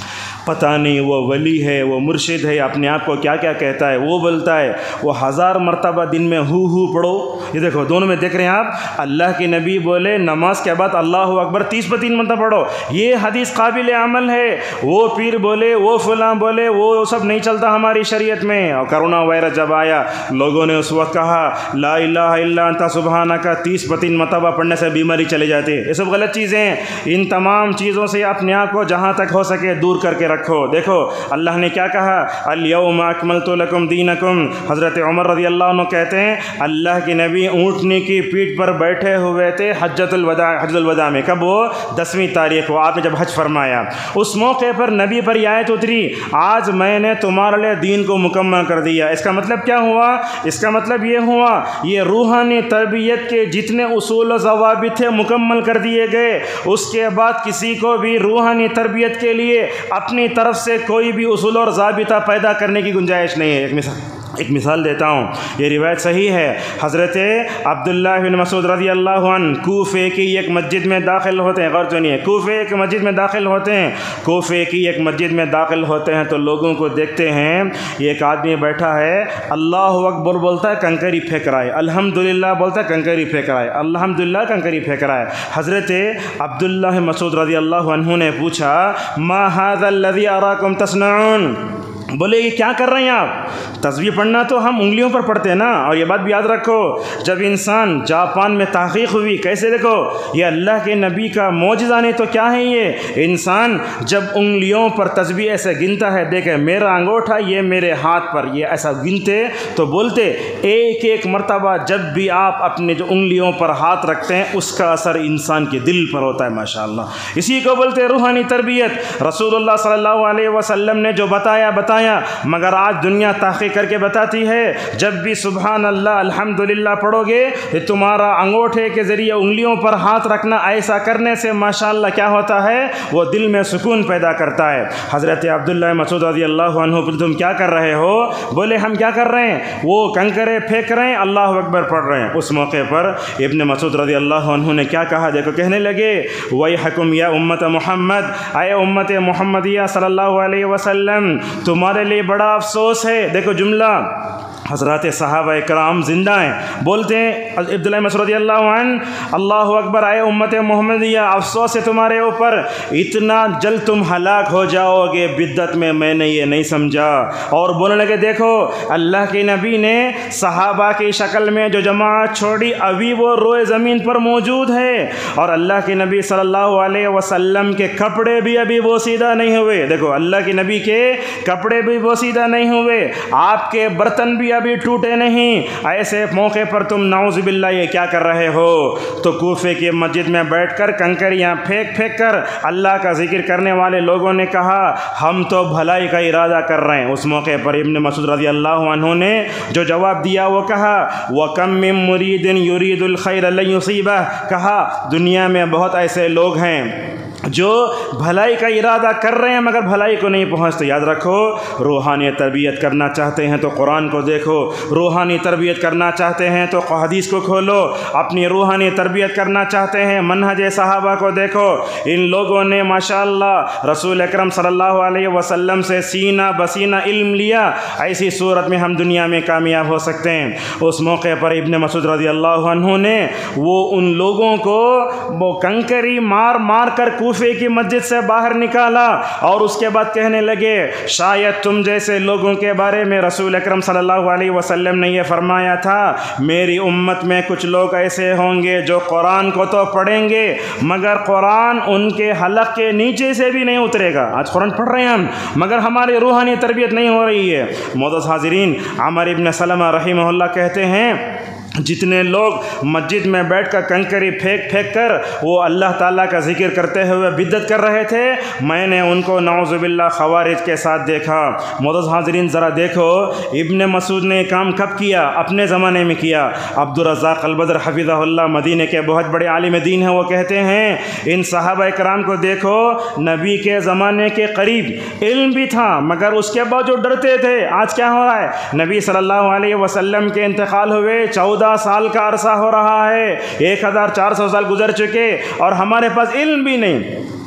پتہ نہیں وہ ولی ہے، وہ مرشد ہے، اپنے آپ کو کیا کیا کہتا ہے، وہ بولتا ہے وہ 1000 مرتبہ دن میں ہو پڑھو۔ یہ دیکھو دونوں میں دیکھ رہے ہیں آپ، اللہ کے نبی بولے نماز کے بعد اللہ اکبر 30 پر 3 مرتبہ پڑھو، یہ حدیث قابل عمل ہے۔ وہ پیر بولے، وہ فلاں بولے، وہ سب نہیں چلتا ہماری شریعت میں۔ اور کرونا وائرس جب آیا لوگوں نے اس وقت کہا لا الہ الا انت سبحانک 30 پر 3 مرتبہ پڑھنے سے بیماری چلے جاتی ہے، یہ سب غلط چیزیں ہیں۔ ان تمام چیزوں سے اپنے آپ کو جہاں تک ہو سکے دور کر کے رکھو۔ دیکھو اللہ نے کیا کہا، الیوم اکملت لکم دینکم۔ حضرت عمر رضی اللہ عنہ کہتے ہیں اللہ کے نبی اونٹنی کی پیٹھ پر بیٹھے ہوئے تھے حجۃ الوداع میں، کب وہ 10ویں تاریخ کو آپ نے جب حج فرمایا، اس موقع پر نبی پر یہ آیت اتری آج میں نے تمہارے لیے دین کو مکمل کر دیا۔ اس کا مطلب کیا ہوا؟ اس کا مطلب یہ ہوا یہ روحانی تربیت کے جتنے اصول و ضوابط تھے مکمل کر دیے گئے۔ اس کے بعد کسی کو بھی روحانی تربیت کے لیے اپنی طرف سے کوئی بھی اصول اور ضابطہ پیدا کرنے کی گنجائش نہیں ہے۔ ایک مثال دیتا ہوں، یہ روایت صحیح ہے۔ حضرت عبداللہ بن مسعود رضی اللہ عنہ کوفے کی ایک مسجد میں داخل ہوتے ہیں، غور سنیے، کوفے کی مسجد میں داخل ہوتے ہیں۔ کوفے کی ایک مسجد میں داخل ہوتے ہیں تو لوگوں کو دیکھتے ہیں ایک آدمی بیٹھا ہے، اللہ اکبر بولتا ہے کنکری پھینک رہا ہے، الحمدللہ بولتا ہے کنکری پھینک رہا ہے، الحمدللہ کنکری پھینک رہا ہے۔ حضرت عبداللہ مسعود رضی اللہ عنہ نے پوچھا ما ھذا الذی اراکم تصنعون، بولے یہ کیا کر رہے ہیں آپ؟ تسبیح پڑھنا تو ہم انگلیوں پر پڑھتے ہیں نا، اور یہ بات بھی یاد رکھو جب انسان جاپان میں تحقیق ہوئی کیسے، دیکھو یہ اللہ کے نبی کا معجزہ نہیں تو کیا ہے، یہ انسان جب انگلیوں پر تسبیح ایسے گنتا ہے، دیکھے میرا انگوٹھا یہ میرے ہاتھ پر یہ ایسا گنتے تو بولتے ایک ایک مرتبہ جب بھی آپ اپنے جو انگلیوں پر ہاتھ رکھتے ہیں اس کا اثر انسان کے دل پر ہوتا ہے، ماشاءاللہ۔ اسی کو بولتے ہیں روحانی تربیت۔ رسول اللہ صلی اللہ علیہ وسلم نے جو بتایا مگر آج دنیا تحقیق کر کے بتاتی ہے جب بھی سبحان اللہ الحمدللہ پڑھو گے تمہارا انگوٹھے کے ذریعے انگلیوں پر ہاتھ رکھنا، ایسا کرنے سے ماشاءاللہ کیا ہوتا ہے، وہ دل میں سکون پیدا کرتا ہے۔ حضرت عبداللہ مسعود رضی اللہ عنہ تم کیا کر رہے ہو؟ بولے ہم کیا کر رہے ہیں، وہ کنکرے پھینک رہے ہیں، اللہ اکبر پڑھ رہے ہیں۔ اس موقع پر ابن مسعود رضی اللہ عنہ نے کیا کہا، دیکھو کہنے لگے ویحکم یا امت محمد، اے امت محمدیہ صلی اللہ علیہ وسلم تمہارے لیے بڑا افسوس ہے۔ دیکھو جملہ حضرات صحابہ اکرام زندہ ہیں، بولتے ہیں عبداللہ مسعود رضی اللہ عنہ اللہ اکبر، اے امت محمدیہ افسوس ہے تمہارے اوپر، اتنا جلد تم ہلاک ہو جاؤ گے بدعت میں نے یہ نہیں سمجھا۔ اور بولنے لگے دیکھو اللہ کے نبی نے صحابہ کی شکل میں جو جماعت چھوڑی ابھی وہ روئے زمین پر موجود ہے، اور اللہ کے نبی صلی اللہ علیہ وسلم کے کپڑے بھی ابھی بوسیدہ نہیں ہوئے۔ دیکھو اللہ کے نبی کے کپڑے بھی بوسیدہ نہیں ہوئے، آپ کے برتن بھی ابھی ٹوٹے نہیں، ایسے موقع پر تم نعوذ باللہ یہ کیا کر رہے ہو؟ تو کوفے کی مسجد میں بیٹھ کر کنکریاں پھینک کر اللہ کا ذکر کرنے والے لوگوں نے کہا ہم تو بھلائی کا ارادہ کر رہے ہیں۔ اس موقع پر ابن مسعود رضی اللہ عنہ نے جو جواب دیا وہ کہا وَكَمْ مِن مُرِيدٍ يُرِيدُ الْخَيْرَ لَن يُصِيبَهُ، کہا دنیا میں بہت ایسے لوگ ہیں جو بھلائی کا ارادہ کر رہے ہیں مگر بھلائی کو نہیں پہنچتے۔ یاد رکھو روحانی تربیت کرنا چاہتے ہیں تو قرآن کو دیکھو، روحانی تربیت کرنا چاہتے ہیں تو حدیث کو کھولو، اپنی روحانی تربیت کرنا چاہتے ہیں منہج صحابہ کو دیکھو۔ ان لوگوں نے ماشاءاللہ رسول اکرم صلی اللہ علیہ وسلم سے سینہ بسینہ علم لیا، ایسی صورت میں ہم دنیا میں کامیاب ہو سکتے ہیں۔ اس موقع پر ابن مسعود رضی اللہ عنہ نے وہ ان لوگوں کو وہ کنکری مار کر کوفے کی مسجد سے باہر نکالا، اور اس کے بعد کہنے لگے شاید تم جیسے لوگوں کے بارے میں رسول اکرم صلی اللہ علیہ وسلم نے یہ فرمایا تھا میری امت میں کچھ لوگ ایسے ہوں گے جو قرآن کو تو پڑھیں گے مگر قرآن ان کے حلق کے نیچے سے بھی نہیں اترے گا۔ آج قرآن پڑھ رہے ہیں ہم مگر ہماری روحانی تربیت نہیں ہو رہی ہے۔ معزز حاضرین، عمر ابن سلمہ رحمہ اللہ کہتے ہیں جتنے لوگ مسجد میں بیٹھ کر کنکری پھینک کر وہ اللہ تعالیٰ کا ذکر کرتے ہوئے بدعت کر رہے تھے، میں نے ان کو نعوذ باللہ خوارج کے ساتھ دیکھا۔ معزز حاضرین ذرا دیکھو ابن مسعود نے کام کب کیا؟ اپنے زمانے میں کیا۔ عبدالرزاق البدر حفظہ اللہ مدینہ کے بہت بڑے عالم دین ہیں، وہ کہتے ہیں ان صحابہ اکرام کو دیکھو نبی کے زمانے کے قریب علم بھی تھا مگر اس کے بعد جو ڈرتے تھے۔ آج کیا ہو رہا ہے؟ نبی صلی اللہ علیہ وسلم کے انتقال ہوئے 14 سال کا عرصہ ہو رہا ہے، 1400 سال گزر چکے اور ہمارے پاس علم بھی نہیں۔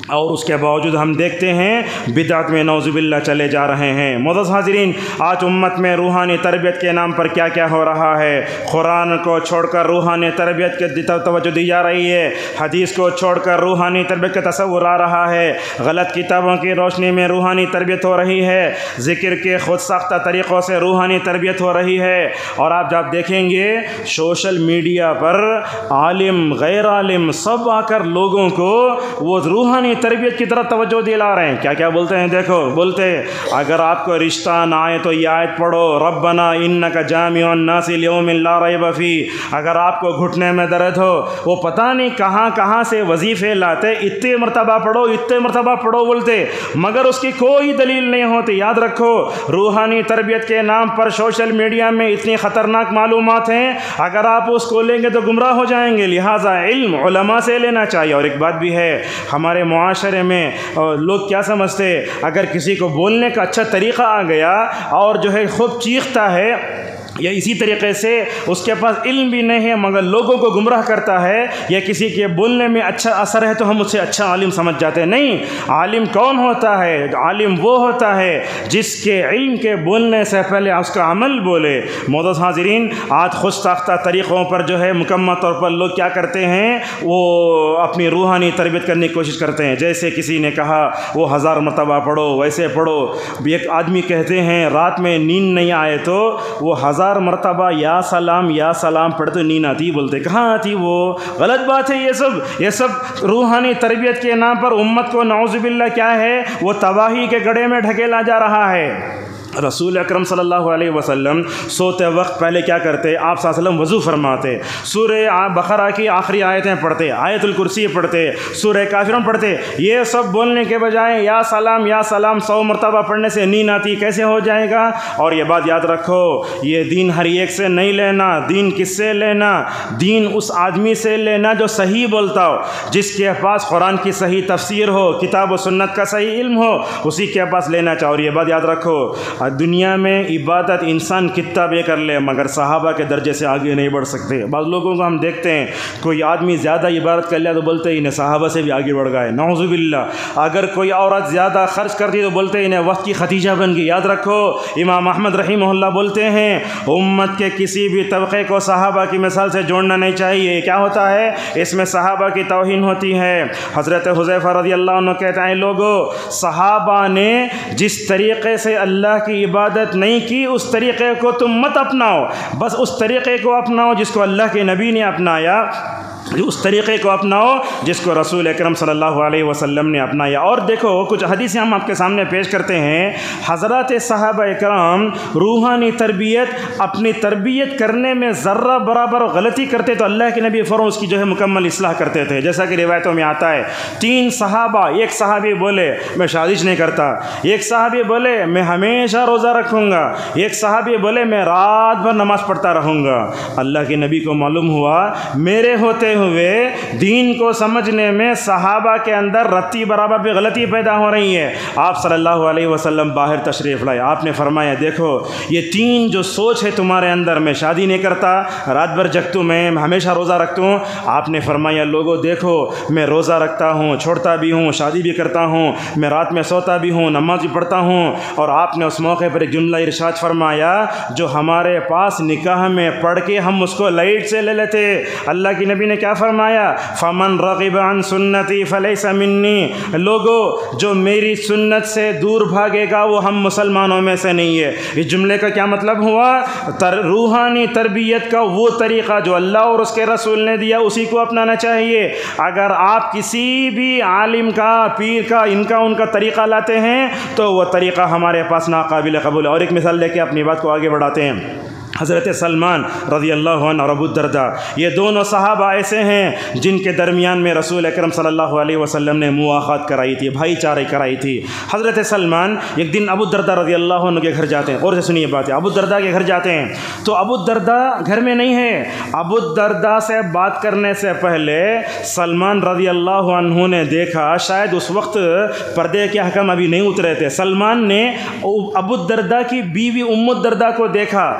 اور اس کے باوجود ہم دیکھتے ہیں بدعت میں نعوذ باللہ چلے جا رہے ہیں۔ معزز حاضرین، آج امت میں روحانی تربیت کے نام پر کیا کیا ہو رہا ہے۔ قرآن کو چھوڑ کر روحانی تربیت کی توجہ دی جا رہی ہے، حدیث کو چھوڑ کر روحانی تربیت کا تصور آ رہا ہے، غلط کتابوں کی روشنی میں روحانی تربیت ہو رہی ہے، ذکر کے خود ساختہ طریقوں سے روحانی تربیت ہو رہی ہے۔ اور آپ جب دیکھیں گے سوشل میڈیا پر عالم غیر عالم سب آ کر لوگوں کو وہ روحانی تربیت کی طرف توجہ دلا رہے ہیں۔ کیا کیا بولتے ہیں؟ دیکھو، بولتے اگر آپ کو رشتہ نہ آئے تو یہ آیت پڑھو، ربنا انک جامع الناس لیوم لا ریب فیہ۔ اگر آپ کو گھٹنے میں درد ہو، وہ پتہ نہیں کہاں کہاں سے وظیفے لاتے، اتنے مرتبہ پڑھو اتنے مرتبہ پڑھو بولتے، مگر اس کی کوئی دلیل نہیں ہوتی۔ یاد رکھو، روحانی تربیت کے نام پر سوشل میڈیا میں اتنی خطرناک معلومات ہیں، اگر آپ اس کو لیں گے تو گمراہ ہو جائیں گے۔ لہٰذا علم علماء سے لینا چاہیے۔ اور ایک بات بھی ہے، ہمارے معاشرے میں لوگ کیا سمجھتے، اگر کسی کو بولنے کا اچھا طریقہ آ گیا اور جو ہے خوب چیختا ہے، یا اسی طریقے سے اس کے پاس علم بھی نہیں ہے مگر لوگوں کو گمراہ کرتا ہے، یا کسی کے بولنے میں اچھا اثر ہے تو ہم اسے اچھا عالم سمجھ جاتے ہیں۔ نہیں، عالم کون ہوتا ہے؟ عالم وہ ہوتا ہے جس کے علم کے بولنے سے پہلے اس کا عمل بولے۔ معزز حاضرین، آج خود ساختہ طریقوں پر جو ہے مکمل طور پر لوگ کیا کرتے ہیں، وہ اپنی روحانی تربیت کرنے کی کوشش کرتے ہیں۔ جیسے کسی نے کہا وہ 1000 مرتبہ پڑھو، ویسے پڑھو۔ ایک آدمی کہتے ہیں رات میں نیند نہیں آئے تو وہ 1000 مرتبہ یا سلام پڑھتے نیند آتی، بولتے کہاں آتی؟ وہ غلط بات ہے۔ یہ سب روحانی تربیت کے نام پر امت کو نعوذ باللہ کیا ہے، وہ تباہی کے گڑھے میں ڈھکیلا جا رہا ہے۔ رسول اکرم صلی اللہ علیہ وسلم سوتے وقت پہلے کیا کرتے؟ آپ صلی اللہ علیہ وسلم وضو فرماتے، سورہ بقرہ کی آخری آیتیں پڑھتے، آیت الکرسی پڑھتے، سورہ کافرون پڑھتے۔ یہ سب بولنے کے بجائے یا سلام 100 مرتبہ پڑھنے سے نیند آتی، کیسے ہو جائے گا؟ اور یہ بات یاد رکھو، یہ دین ہر ایک سے نہیں لینا۔ دین کس سے لینا؟ دین اس آدمی سے لینا جو صحیح بولتا ہو، جس کے پاس قرآن کی صحیح تفسیر ہو، کتاب و سنت کا صحیح علم ہو، اسی کے پاس لینا چاہو۔ اور یہ بات یاد رکھو، دنیا میں عبادت انسان کتنا بھی کر لے مگر صحابہ کے درجے سے آگے نہیں بڑھ سکتے۔ بعض لوگوں کو ہم دیکھتے ہیں، کوئی آدمی زیادہ عبادت کر لیا تو بولتے انہیں صحابہ سے بھی آگے بڑھ گئے، نعوذ باللہ۔ اگر کوئی عورت زیادہ خرچ کرتی تو بولتے انہیں وقت کی ختیجہ بن گئی۔ یاد رکھو، امام احمد رحمہ اللہ بولتے ہیں امت کے کسی بھی طبقے کو صحابہ کی مثال سے جوڑنا نہیں چاہیے۔ کیا ہوتا ہے؟ اس میں صحابہ کی توہین ہوتی ہے۔ حضرت حذیفہ رضی اللہ عنہ کہتے ہیں لوگو، صحابہ نے جس طریقے سے اللہ کی عبادت نہیں کی اس طریقے کو تم مت اپناؤ، بس اس طریقے کو اپناؤ جس کو اللہ کے نبی نے اپنایا، اس طریقے کو اپناؤ جس کو رسول اکرم صلی اللہ علیہ وسلم نے اپنایا۔ اور دیکھو، کچھ حدیثیں ہم آپ کے سامنے پیش کرتے ہیں۔ حضرات صحابہ اکرام روحانی تربیت، اپنی تربیت کرنے میں ذرہ برابر غلطی کرتے تو اللہ کے نبی فوراً اس کی جو ہے مکمل اصلاح کرتے تھے۔ جیسا کہ روایتوں میں آتا ہے، 3 صحابہ، ایک صحابی بولے میں شادی نہیں کرتا، ایک صحابی بولے میں ہمیشہ روزہ رکھوں گا، ایک صحابی بولے میں رات بھر نماز پڑھتا رہوں گا۔ اللہ کے نبی کو معلوم ہوا میرے ہوتے ہوئے دین کو سمجھنے میں صحابہ کے اندر رتی برابر بھی غلطی پیدا ہو رہی ہے۔ آپ صلی اللہ علیہ وسلم باہر تشریف لائے، آپ نے فرمایا دیکھو یہ 3 جو سوچ ہے تمہارے اندر، میں شادی نہیں کرتا، رات بھر جگتوں میں ہمیشہ روزہ رکھتا ہوں۔ آپ نے فرمایا لوگوں دیکھو، میں روزہ رکھتا ہوں، چھوڑتا بھی ہوں، شادی بھی کرتا ہوں، میں رات میں سوتا بھی ہوں، نماز بھی پڑھتا ہوں۔ اور آپ نے اس موقع پر ایک جملہ ارشاد فرمایا، جو ہمارے پاس نکاح میں پڑھ کے ہم اس کو لائٹ سے لے لیتے۔ اللہ کی نبی نے کیا فرمایا؟ فمن رغب عن سنتی فلیس منی، لوگوں جو میری سنت سے دور بھاگے گا وہ ہم مسلمانوں میں سے نہیں ہے۔ اس جملے کا کیا مطلب ہوا؟ روحانی تربیت کا وہ طریقہ جو اللہ اور اس کے رسول نے دیا اسی کو اپنانا چاہیے۔ اگر آپ کسی بھی عالم کا، پیر کا، ان کا طریقہ لاتے ہیں تو وہ طریقہ ہمارے پاس ناقابل قبول ہے۔ اور ایک مثال لے کے اپنی بات کو آگے بڑھاتے ہیں۔ حضرت سلمان رضی اللہ عنہ اور ابو الدرداء، یہ دونوں صحابہ ایسے ہیں جن کے درمیان میں رسول اکرم صلی اللہ علیہ وسلم نے مواخات کرائی تھی، بھائی چارے کرائی تھی۔ حضرت سلمان ایک دن ابو الدرداء رضی اللہ عنہ کے گھر جاتے ہیں، اور سے سنیے بات ہے، ابو الدرداء کے گھر جاتے ہیں تو ابو الدرداء گھر میں نہیں ہے۔ ابو الدرداء سے بات کرنے سے پہلے سلمان رضی اللہ عنہ نے دیکھا، شاید اس وقت پردے کے حکم ابھی نہیں اترے تھے، سلمان نے ابو الدرداء کی بیوی ام الدرداء کو دیکھا، وہ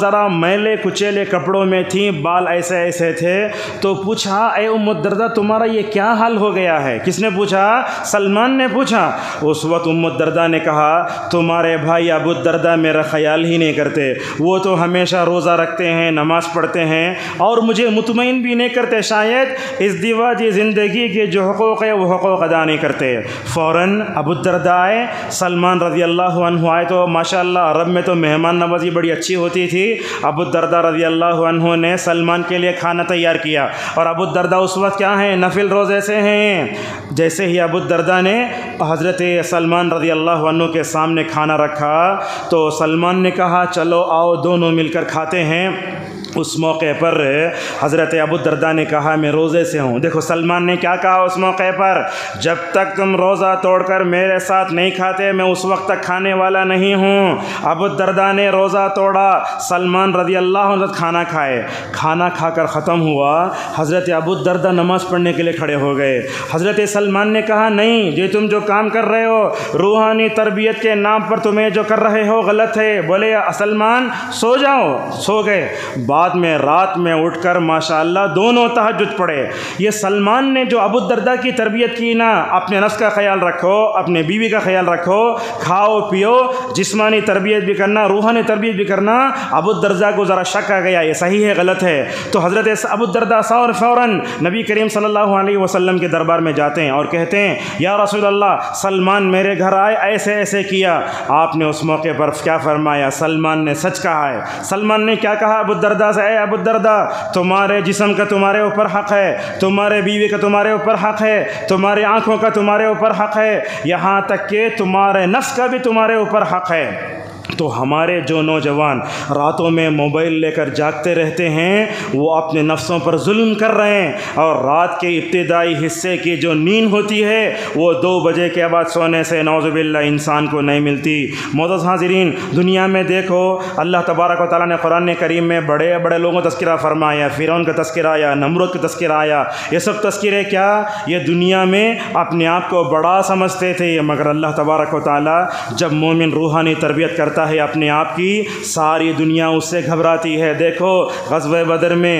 ذرا میلے کچیلے کپڑوں میں تھیں، بال ایسے ایسے تھے، تو پوچھا اے ام الدرداء تمہارا یہ کیا حال ہو گیا ہے؟ کس نے پوچھا؟ سلمان نے پوچھا۔ اس وقت ام الدرداء نے کہا تمہارے بھائی ابو الدرداء میرا خیال ہی نہیں کرتے، وہ تو ہمیشہ روزہ رکھتے ہیں، نماز پڑھتے ہیں، اور مجھے مطمئن بھی نہیں کرتے، شاید اس دیواجی زندگی کے جو حقوق ہے وہ حقوق ادا نہیں کرتے۔ فوراً ابو الدرداء آئے، سلمان رضی اللہ عنہ آئے، تو ماشاءاللہ عرب میں تو مہمان نوازی بڑی اچھی ہوتی تھی۔ ابو الدرداء رضی اللہ عنہ نے سلمان کے لیے کھانا تیار کیا، اور ابو الدرداء اس وقت کیا ہیں؟ نفل روزے سے ہیں۔ جیسے ہی ابو الدرداء نے حضرت سلمان رضی اللہ عنہ کے سامنے کھانا رکھا تو سلمان نے کہا چلو آؤ دونوں مل کر کھاتے ہیں۔ اس موقع پر حضرت ابو الدرداء نے کہا میں روزے سے ہوں۔ دیکھو سلمان نے کیا کہا اس موقع پر، جب تک تم روزہ توڑ کر میرے ساتھ نہیں کھاتے میں اس وقت تک کھانے والا نہیں ہوں۔ ابو الدرداء نے روزہ توڑا، سلمان رضی اللہ عنہ کھانا کھائے، کھانا کھا کر ختم ہوا، حضرت ابو الدرداء نماز پڑھنے کے لیے کھڑے ہو گئے۔ حضرت سلمان نے کہا نہیں، یہ تم جو کام کر رہے ہو روحانی تربیت کے نام پر تمہیں جو کر رہے ہو غلط ہے۔ بولے سلمان سو جاؤ، سو گئے۔ بعد میں رات میں اٹھ کر ماشاءاللہ دونوں تہجد پڑھے۔ یہ سلمان نے جو ابو الدرداء کی تربیت کی نا، اپنے نفس کا خیال رکھو، اپنے بیوی کا خیال رکھو، کھاؤ پیو، جسمانی تربیت بھی کرنا، روحانی تربیت بھی کرنا۔ ابو الدرداء کو ذرا شک آ گیا یہ صحیح ہے غلط ہے، تو حضرت ابو الدرداء فوراً نبی کریم صلی اللہ علیہ وسلم کے دربار میں جاتے ہیں اور کہتے ہیں یا رسول اللہ سلمان میرے گھر آئے، ایسے ایسے کیا۔ آپ نے اس موقع پر کیا فرمایا؟ سلمان نے سچ کہا ہے۔ سلمان نے کیا کہا ابو الدرداء سے؟ اے ابو الدرداء تمہارے جسم کا تمہارے اوپر حق ہے، تمہارے بیوی کا تمہارے اوپر حق ہے، تمہاری آنکھوں کا تمہارے اوپر حق ہے، یہاں تک کہ تمہارے نفس کا بھی تمہارے اوپر حق ہے۔ تو ہمارے جو نوجوان راتوں میں موبائل لے کر جاگتے رہتے ہیں وہ اپنے نفسوں پر ظلم کر رہے ہیں، اور رات کے ابتدائی حصے کی جو نیند ہوتی ہے وہ 2 بجے کے بعد سونے سے نعوذ باللہ انسان کو نہیں ملتی۔ معزز حاضرین، دنیا میں دیکھو اللہ تبارک و تعالیٰ نے قرآن کریم میں بڑے بڑے لوگوں کا تذکرہ فرمایا، فرعون کا تذکرہ آیا، نمرود کا تذکرہ آیا۔ یہ سب تذکرے کیا؟ یہ دنیا میں اپنے آپ کو بڑا سمجھتے تھے، مگر اللہ تبارک و تعالیٰ جب مومن روحانی تربیت کرتا ہے اپنے آپ کی، ساری دنیا اس سے گھبراتی ہے۔ دیکھو غزوہ بدر میں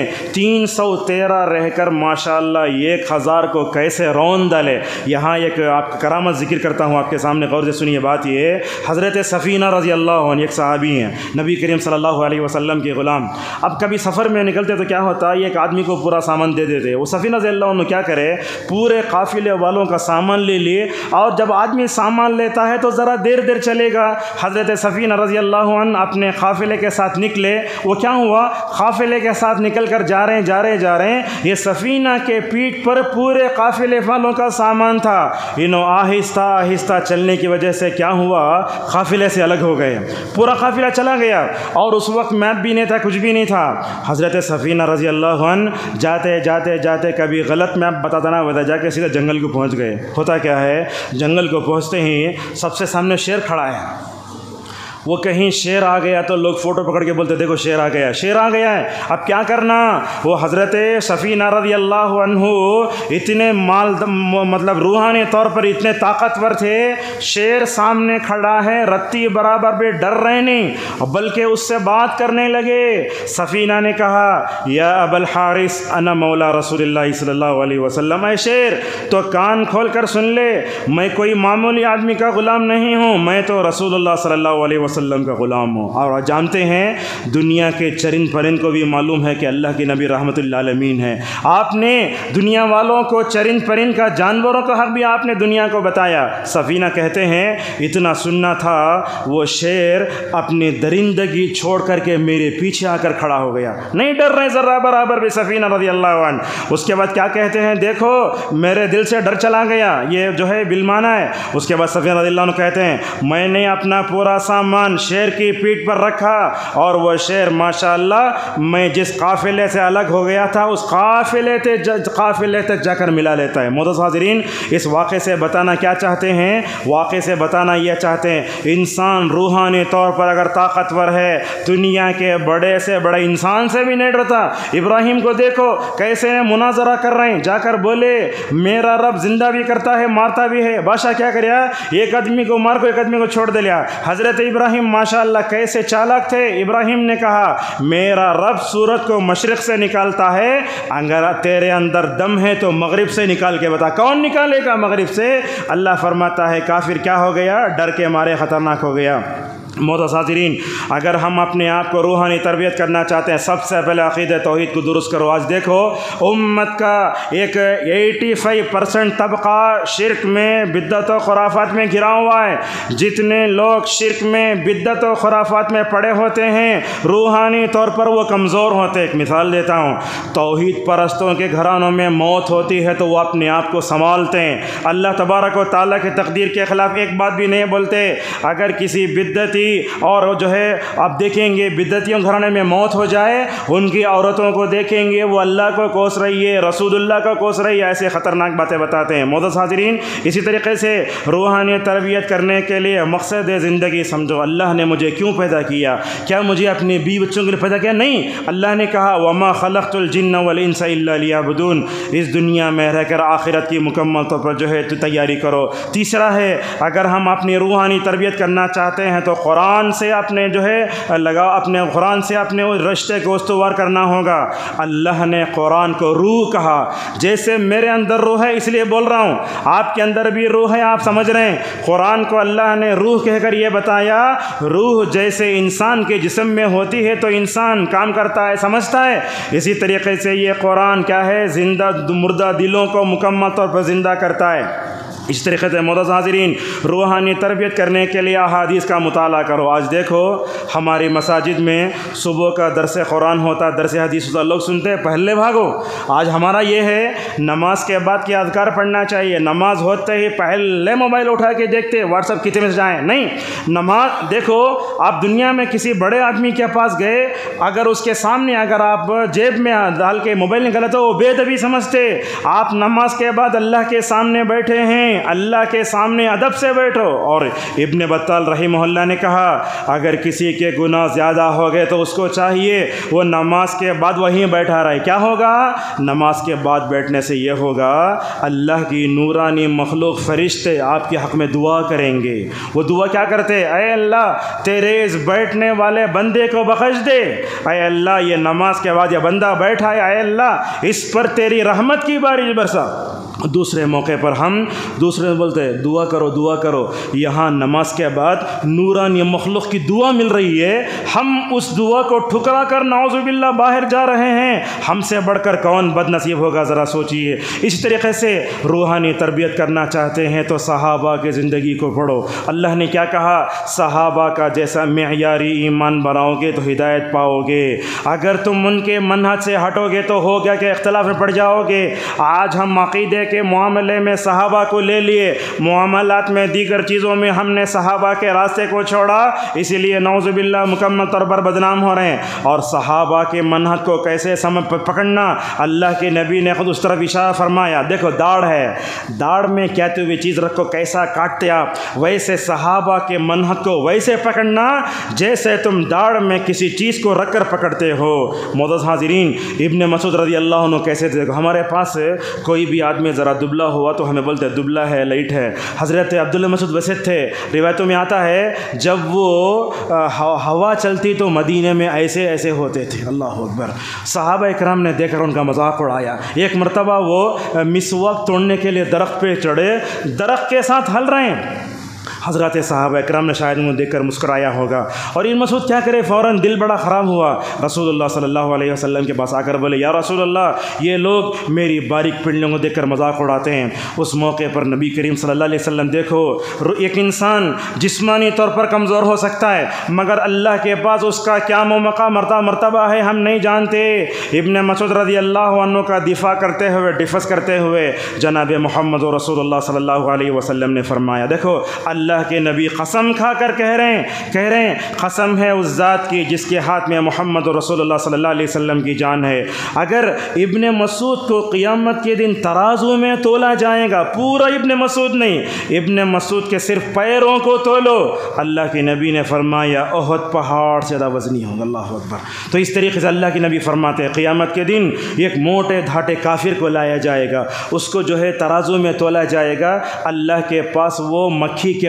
313 رہ کر ماشاءاللہ 1000 کو کیسے رون ڈالے۔ یہاں ایک آپ کرامت ذکر کرتا ہوں آپ کے سامنے، غور سے سنیے بات یہ۔ حضرت سفینہ رضی اللہ عنہ ایک صحابی ہیں، نبی کریم صلی اللہ علیہ وسلم کے غلام۔ اب کبھی سفر میں نکلتے تو کیا ہوتا ہے، ایک آدمی کو پورا سامان دے دیتے، وہ سفینہ رضی اللہ عنہ کیا کرے، پورے قافلے والوں کا سامان لے لیے، اور جب آدمی سامان لیتا ہے تو ذرا دیر چلے گا۔ حضرت سفینہ رضی اللہ عنہ اپنے قافلے کے ساتھ نکلے، وہ کیا ہوا، قافلے کے ساتھ نکل کر جا رہے ہیں، یہ سفینہ کے پیٹھ پر پورے قافلے والوں کا سامان تھا۔ انہوں آہستہ آہستہ چلنے کی وجہ سے کیا ہوا، قافلے سے الگ ہو گئے، پورا قافلہ چلا گیا، اور اس وقت میپ بھی نہیں تھا، کچھ بھی نہیں تھا۔ حضرت سفینہ رضی اللہ عنہ جاتے کبھی غلط میپ بتاتا نا، وجہ جا کے سیدھا جنگل کو پہنچ گئے۔ ہوتا کیا ہے، جنگل کو پہنچتے ہی سب سے سامنے شیر کھڑا ہے، وہ کہیں شیر آ گیا تو لوگ فوٹو پکڑ کے بولتے دیکھو شیر آ گیا، شیر آ گیا ہے، اب کیا کرنا۔ وہ حضرت سفینہ رضی اللہ عنہ اتنے مطلب روحانی طور پر اتنے طاقتور تھے، شیر سامنے کھڑا ہے، رتی برابر بھی ڈر رہے نہیں بلکہ اس سے بات کرنے لگے۔ سفینہ نے کہا یا ابا الحارث انا مولا رسول اللہ صلی اللہ علیہ وسلم، اے شیر تو کان کھول کر سن لے، میں کوئی معمولی آدمی کا غلام نہیں ہوں، میں تو رسول اللہ صلی اللہ علیہ وسلم کا غلام ہوں۔ اور جانتے ہیں دنیا کے چرند پرند کو بھی معلوم ہے کہ اللہ کے نبی رحمت للعالمین ہے، آپ نے دنیا والوں کو چرند پرند کا، جانوروں کا حق بھی آپ نے دنیا کو بتایا۔ سفینہ کہتے ہیں اتنا سننا تھا، وہ شیر اپنی درندگی چھوڑ کر کے میرے پیچھے آ کر کھڑا ہو گیا، نہیں ڈر رہے ذرا برابر بھی سفینہ رضی اللہ عنہ۔ اس کے بعد کیا کہتے ہیں، دیکھو میرے دل سے ڈر چلا گیا، یہ جو ہے بالمانہ ہے۔ اس کے بعد سفینہ رضی اللہ عنہ کہتے ہیں میں نے اپنا پورا سامان شیر کی پیٹھ پر رکھا، اور وہ شیر ماشاءاللہ میں جس قافلے سے الگ ہو گیا تھا اس قافلے تک جا کر ملا لیتا ہے۔ معزز حاضرین، اس واقعے سے بتانا کیا چاہتے ہیں، واقعے سے بتانا یہ چاہتے ہیں انسان روحانی طور پر اگر طاقتور ہے دنیا کے بڑے سے بڑے انسان سے بھی نہیں ڈرتا۔ ابراہیم کو دیکھو کیسے مناظرہ کر رہے ہیں، جا کر بولے میرا رب زندہ بھی کرتا ہے مارتا بھی ہے، بادشاہ کیا کریا، ایک آدمی کو مار کو ایک آدمی کو چھوڑ دے لیا۔ حضرت ابراہیم ابراہیم ماشاءاللہ کیسے چالاک تھے. ابراہیم نے کہا میرا رب سورج کو مشرق سے نکالتا ہے, اگر تیرے اندر دم ہے تو مغرب سے نکال کے بتا. کون نکالے گا مغرب سے؟ اللہ فرماتا ہے کافر کیا ہو گیا؟ ڈر کے مارے خطرناک ہو گیا. محترم حاضرین، اگر ہم اپنے آپ کو روحانی تربیت کرنا چاہتے ہیں سب سے پہلے عقیدہ توحید کو درست کرو. آج دیکھو امت کا ایک 85% طبقہ شرک میں بدعت و خرافات میں گھرا ہوا ہے. جتنے لوگ شرک میں بدعت و خرافات میں پڑے ہوتے ہیں روحانی طور پر وہ کمزور ہوتے ہیں. ایک مثال دیتا ہوں، توحید پرستوں کے گھرانوں میں موت ہوتی ہے تو وہ اپنے آپ کو سنبھالتے ہیں، اللہ تبارک و تعالیٰ کی تقدیر کے خلاف ایک بات بھی نہیں بولتے. اگر کسی بدعتی اور جو ہے آپ دیکھیں گے بدعتیوں گھرانے میں موت ہو جائے، ان کی عورتوں کو دیکھیں گے وہ اللہ کو کوس رہی ہے، رسول اللہ کو کوس رہی ہے، ایسے خطرناک باتیں بتاتے ہیں. معزز حاضرین، اسی طریقے سے روحانی تربیت کرنے کے لیے مقصد زندگی سمجھو. اللہ نے مجھے کیوں پیدا کیا؟ کیا مجھے اپنے بیوی بچوں کے لیے پیدا کیا؟ نہیں. اللہ نے کہا وما خلقت الجن والانس الا لیعبدون. اس دنیا میں رہ کر آخرت کی مکمل طور پر جو ہے تیاری کرو. تیسرا ہے اگر ہم اپنی روحانی تربیت کرنا چاہتے ہیں تو قرآن سے اپنے جو ہے اپنے قرآن سے اپنے رشتے کو استوار کرنا ہوگا. اللہ نے قرآن کو روح کہا. جیسے میرے اندر روح ہے اس لیے بول رہا ہوں، آپ کے اندر بھی روح ہے، آپ سمجھ رہے ہیں. قرآن کو اللہ نے روح کہہ کر یہ بتایا، روح جیسے انسان کے جسم میں ہوتی ہے تو انسان کام کرتا ہے، سمجھتا ہے. اسی طریقے سے یہ قرآن کیا ہے؟ زندہ مردہ دلوں کو مکمل طور پر زندہ کرتا ہے. اس طریقے سے معزز حاضرین روحانی تربیت کرنے کے لیے احادیث کا مطالعہ کرو. آج دیکھو ہماری مساجد میں صبح کا درس قرآن ہوتا، درس حدیث ہوتا، لوگ سنتے ہیں پہلے بھاگو. آج ہمارا یہ ہے نماز کے بعد کیا اذکار پڑھنا چاہیے، نماز ہوتے ہی پہلے موبائل اٹھا کے دیکھتے واٹس ایپ کتنے میسج آئیں. نہیں، نماز دیکھو آپ دنیا میں کسی بڑے آدمی کے پاس گئے، اگر اس کے سامنے اگر آپ جیب میں ڈال کے موبائل نکالا تو وہ بے ادبی سمجھتے. آپ نماز کے بعد اللہ کے سامنے بیٹھے ہیں، اللہ کے سامنے ادب سے بیٹھو. اور ابن بطال رحمہ اللہ نے کہا اگر کسی کے گناہ زیادہ ہو گئے تو اس کو چاہیے وہ نماز کے بعد وہیں بیٹھا رہے. کیا ہوگا نماز کے بعد بیٹھنے سے؟ یہ ہوگا اللہ کی نورانی مخلوق فرشتے آپ کے حق میں دعا کریں گے. وہ دعا کیا کرتے؟ اے اللہ تیرے اس بیٹھنے والے بندے کو بخش دے، اے اللہ یہ نماز کے بعد یہ بندہ بیٹھا ہے، اے اللہ اس پر تیری رحمت کی بارش برسا. دوسرے موقع پر ہم دوسرے بولتے ہیں دعا کرو دعا کرو. یہاں نماز کے بعد نورانی مخلوق کی دعا مل رہی ہے، ہم اس دعا کو ٹھکرا کر نعوذ باللہ باہر جا رہے ہیں. ہم سے بڑھ کر کون بد نصیب ہوگا ذرا سوچئے. اسی طریقے سے روحانی تربیت کرنا چاہتے ہیں تو صحابہ کی زندگی کو پڑھو. اللہ نے کیا کہا؟ صحابہ کا جیسا معیاری ایمان بناؤ گے تو ہدایت پاؤ گے. اگر تم ان کے منہج سے ہٹو گے تو ہو گیا کہ اختلاف میں پڑ جاؤ گے. آج ہم عقیدے کے معاملے میں صحابہ کو لے لیے، معاملات میں دیگر چیزوں میں ہم نے صحابہ کے راستے کو چھوڑا، اسی لیے نعوذ باللہ مکمل طور پر بدنام ہو رہے ہیں. اور صحابہ کے منہج کو کیسے پکڑنا، اللہ کے نبی نے خود اس طرف اشارہ فرمایا. دیکھو داڑھ ہے، داڑھ میں کہتے ہوئے چیز رکھو، کیسا کاٹتے آپ، ویسے صحابہ کے منہج کو ویسے پکڑنا جیسے تم داڑھ میں کسی چیز کو رکھ کر پکڑتے ہو. معزز حاضرین ابن مسعود رضی اللہ عنہ کیسے تھے؟ ہمارے پاس کوئی بھی آدمی ذرا دبلا ہوا تو ہمیں بولتے دبلا ہے، لائٹ ہے. حضرت عبداللہ مسعود ویسے تھے. روایتوں میں آتا ہے جب وہ ہوا چلتی تو مدینے میں ایسے ایسے ہوتے تھے. اللہ اکبر. صحابہ اکرام نے دیکھ کر ان کا مذاق اڑایا. ایک مرتبہ وہ مسواک توڑنے کے لیے درخت پہ چڑھے، درخت کے ساتھ ہل رہے ہیں. حضرات صحابہ اکرام نے شاید انہیں دیکھ کر مسکرایا ہوگا. اور ابن مسعود کیا کرے، فوراً دل بڑا خراب ہوا. رسول اللہ صلی اللہ علیہ وسلم کے پاس آ کر بولے یا رسول اللہ یہ لوگ میری باریک پنڈلیوں کو دیکھ کر مذاق اڑاتے ہیں. اس موقع پر نبی کریم صلی اللہ علیہ وسلم دیکھو ایک انسان جسمانی طور پر کمزور ہو سکتا ہے مگر اللہ کے پاس اس کا کیا مقام مرتبہ ہے ہم نہیں جانتے. ابن مسعود رضی اللہ عنہ کا دفاع کرتے ہوئے ڈیفنس کرتے ہوئے جناب محمد رسول اللہ صلی اللہ علیہ وسلم نے فرمایا دیکھو اللہ کے نبی قسم کھا کر کہہ رہے ہیں قسم ہے اس ذات کی جس کے ہاتھ میں محمد رسول اللہ صلی اللہ علیہ وسلم کی جان ہے. اگر ابن مسعود کو قیامت کے دن ترازو میں تولا جائے گا، پورا ابن مسعود نہیں، ابن مسعود کے صرف پیروں کو تولو، اللہ کے نبی نے فرمایا احد پہاڑ سے زیادہ وزنی ہوگا. اللہ اکبر. تو اس طریقے سے اللہ کے نبی فرماتے ہیں قیامت کے دن ایک موٹے دھاٹے کافر کو لایا جائے گا، اس کو جو ہے ترازو میں تولا جائے گا، اللہ کے پاس وہ مکھی کے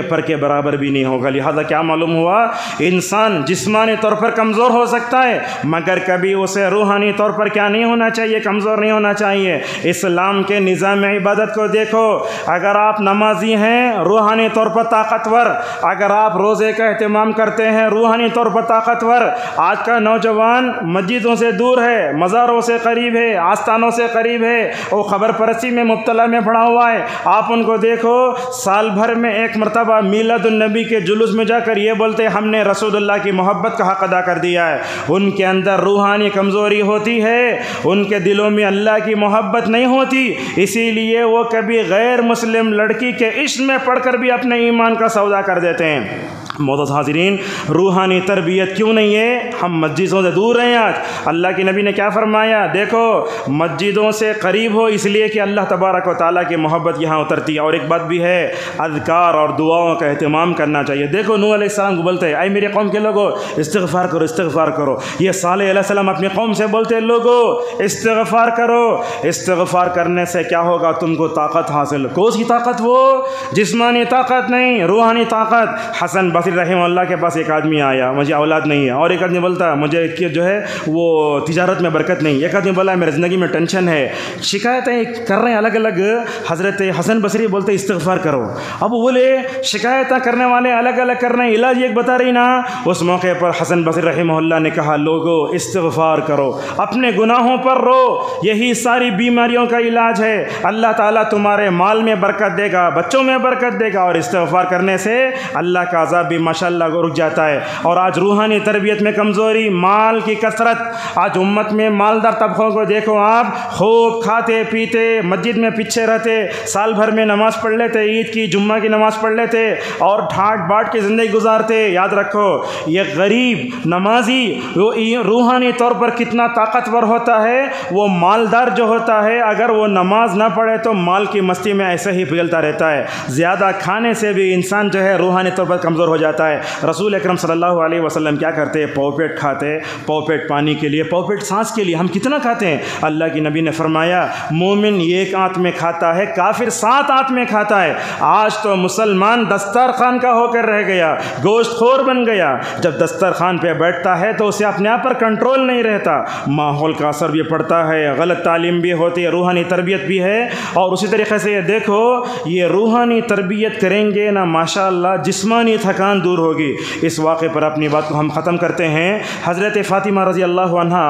پر کے برابر بھی نہیں ہوگا۔ لہذا کیا معلوم ہوا، انسان جسمانی طور پر کمزور ہو سکتا ہے مگر کبھی اسے روحانی طور پر کیا نہیں ہونا چاہیے، کمزور نہیں ہونا چاہیے۔ اسلام کے نظام عبادت کو دیکھو، اگر آپ نمازی ہیں روحانی طور پر طاقتور، اگر آپ روزے کا اہتمام کرتے ہیں روحانی طور پر طاقتور۔ آج کا نوجوان مسجدوں سے دور ہے، مزاروں سے قریب ہے، آستانوں سے قریب ہے، وہ خبر پرستی میں مبتلا میں پڑا ہوا ہے۔ آپ ان کو دیکھو سال بھر میں ایک مرتبہ میلاد النبی کے جلوس میں جا کر یہ بولتے ہم نے رسول اللہ کی محبت کا حق ادا کر دیا ہے۔ ان کے اندر روحانی کمزوری ہوتی ہے، ان کے دلوں میں اللہ کی محبت نہیں ہوتی، اسی لیے وہ کبھی غیر مسلم لڑکی کے عشق میں پڑھ کر بھی اپنے ایمان کا سودا کر دیتے ہیں۔ معزز حاضرین، روحانی تربیت کیوں نہیں ہے؟ ہم مسجدوں سے دور ہیں آج۔ اللہ کے نبی نے کیا فرمایا؟ دیکھو مسجدوں سے قریب ہو اس لیے کہ اللہ تبارک و تعالیٰ کی محبت یہاں اترتی ہے۔ اور ایک بات بھی ہے، اذکار اور دعاؤں کا اہتمام کرنا چاہیے۔ دیکھو نوح علیہ السلام کو بولتے ہیں اے میرے قوم کے لوگو استغفار کرو استغفار کرو۔ یہ صالح علیہ السلام اپنی قوم سے بولتے ہیں لوگو استغفار کرو۔ استغفار کرنے سے کیا ہوگا؟ تم کو طاقت حاصل۔ کون سی طاقت؟ وہ جسمانی طاقت نہیں، روحانی طاقت۔ حسن بصری رحمہ اللہ کے پاس ایک آدمی آیا، مجھے اولاد نہیں ہے، اور ایک آدمی بولتا ہے مجھے جو ہے وہ تجارت میں برکت نہیں، ایک آدمی بولا میرے زندگی میں ٹینشن ہے، شکایتیں کر رہے ہیں الگ الگ۔ حضرت حسن بصری بولتے استغفار کرو۔ اب وہ بولے شکایتیں کرنے والے الگ الگ کر رہے ہیں، علاج ایک بتا رہی نا۔ اس موقع پر حسن بصری رحمہ اللہ نے کہا لوگو استغفار کرو، اپنے گناہوں پر رو، یہی ساری بیماریوں کا علاج ہے۔ اللہ تعالیٰ تمہارے مال میں برکت دے گا، بچوں میں برکت دے گا، اور استغفار کرنے سے اللہ کا عذاب بھی ماشاءاللہ رک جاتا ہے۔ اور آج روحانی تربیت میں کمزوری، مال کی کثرت، آج امت میں مالدار طبقوں کو دیکھو آپ، خوب کھاتے پیتے، مسجد میں پیچھے رہتے، سال بھر میں نماز پڑھ لیتے، عید کی جمعہ کی نماز پڑھ لیتے اور ڈھاٹ باٹ کی زندگی گزارتے۔ یاد رکھو یہ غریب نمازی وہ روحانی طور پر کتنا طاقتور ہوتا ہے، وہ مالدار جو ہوتا ہے اگر وہ نماز نہ پڑھے تو مال کی مستی میں ایسے ہی پھیلتا رہتا ہے۔ زیادہ کھانے سے بھی انسان جو ہے روحانی طور پر کمزور ہو جاتا ہے۔ رسول اکرم صلی اللہ علیہ وسلم کیا کرتے؟ پاؤ پیٹ کھاتے، پاؤ پیٹ پانی کے لیے، پاؤ پیٹ سانس کے لیے۔ ہم کتنا کھاتے ہیں؟ اللہ کی نبی نے فرمایا مومن ایک آنت میں کھاتا ہے، کافر 7 آنت میں کھاتا ہے۔ آج تو مسلمان دسترخوان کا ہو کر رہ گیا، گوشت خور بن گیا۔ جب دسترخوان پہ بیٹھتا ہے تو اسے اپنے آپ پر کنٹرول نہیں رہتا، ماحول کا اثر بھی پڑتا ہے، غلط تعلیم بھی ہوتی ہے، روحانی تربیت بھی ہے۔ اور اسی طریقے سے یہ دیکھو یہ روحانی تربیت کریں گے نا ماشاءاللہ جسمانی تھکان دور ہوگی۔ اس واقعے پر اپنی بات کو ہم ختم کرتے ہیں۔ حضرت فاطمہ رضی اللہ عنہا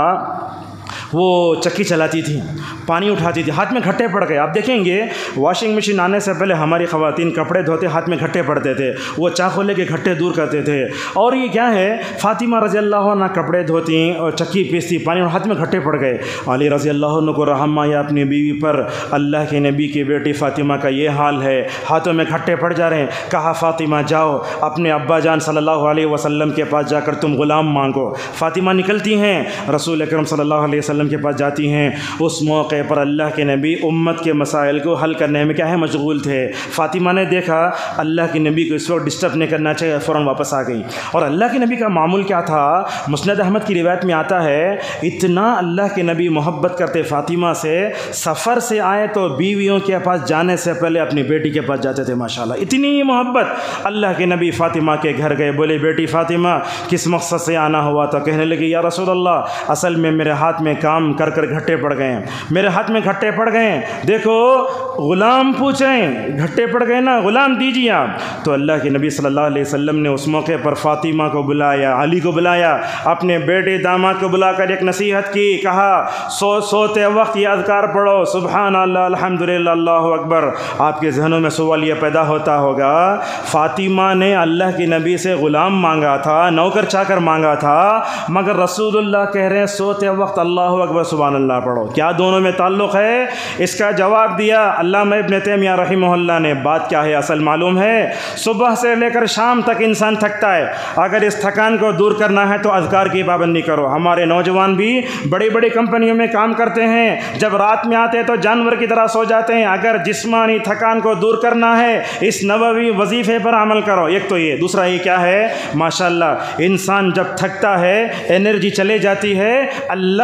وہ چکی چلاتی تھی، پانی اٹھاتی تھی، ہاتھ میں گھٹے پڑ گئے۔ آپ دیکھیں گے واشنگ مشین آنے سے پہلے ہماری خواتین کپڑے دھوتے ہاتھ میں گھٹے پڑتے تھے، وہ چاقو لے کے گھٹے دور کرتے تھے۔ اور یہ کیا ہے، فاطمہ رضی اللہ عنہ کپڑے دھوتی اور چکی پیستی، پانی ہاتھ میں گھٹے پڑ گئے۔ علی رضی اللہ عنہ کو رحم آیا اپنی بیوی پر، اللہ کے نبی کی بیٹی فاطمہ کا یہ حال ہے، ہاتھوں میں گھٹے پڑ جا رہے ہیں۔ کہا فاطمہ جاؤ اپنے ابا جان صلی اللہ علیہ وسلم کے پاس جا کر تم غلام مانگو۔ فاطمہ نکلتی ہیں، رسول اکرم صلی اللہ علیہ وسلم کے پاس جاتی ہیں۔ اس موقع پر اللہ کے نبی امت کے مسائل کو حل کرنے میں کیا ہے مشغول تھے۔ فاطمہ نے دیکھا اللہ کے نبی کو اس وقت ڈسٹرب نہیں کرنا چاہیے، فوراً واپس آ گئی۔ اور اللہ کے نبی کا معمول کیا تھا، مسند احمد کی روایت میں آتا ہے اتنا اللہ کے نبی محبت کرتے فاطمہ سے، سفر سے آئے تو بیویوں کے پاس جانے سے پہلے اپنی بیٹی کے پاس جاتے تھے۔ ماشاءاللہ اتنی محبت۔ اللہ کے نبی فاطمہ کے گھر گئے، بولے بیٹی فاطمہ کس مقصد سے آنا ہوا تھا؟ کہنے لگی یا رسول اللہ اصل میں میرے ہاتھ میں کام کر گھٹے پڑ گئے ہیں، میرے ہاتھ میں گھٹے پڑ گئے ہیں۔ دیکھو غلام پوچھیں، گھٹے پڑ گئے نا، غلام دیجیے آپ۔ تو اللہ کے نبی صلی اللہ علیہ وسلم نے اس موقع پر فاطمہ کو بلایا، علی کو بلایا، اپنے بیٹے داماد کو بلا کر ایک نصیحت کی، کہا سوتے وقت یہ اذکار پڑھو، سبحان اللہ الحمدللہ اللہ اکبر۔ آپ کے ذہنوں میں سوال یہ پیدا ہوتا ہوگا فاطمہ نے اللہ کے نبی سے غلام مانگا تھا، نوکر چاکر مانگا تھا، مگر رسول اللہ کہہ رہے ہیں سوتے وقت اللہ اکبر سبحان اللہ پڑھو، کیا دونوں میں تعلق ہے؟ اس کا جواب دیا علامہ ابن تیمیہ رحمہ اللہ نے۔ بات کیا ہے اصل معلوم ہے، صبح سے لے کر شام تک انسان تھکتا ہے، اگر اس تھکان کو دور کرنا ہے تو اذکار کی پابندی کرو۔ ہمارے نوجوان بھی بڑی بڑی کمپنیوں میں کام کرتے ہیں، جب رات میں آتے تو جانور کی طرح سو جاتے ہیں۔ اگر جسمانی تھکان کو دور کرنا ہے اس نبوی وظیفے پر عمل کرو۔ ایک تو یہ، دوسرا یہ کیا ہے، ماشاءاللہ انسان جب تھکتا ہے انرجی چلے جاتی ہے، اللہ کا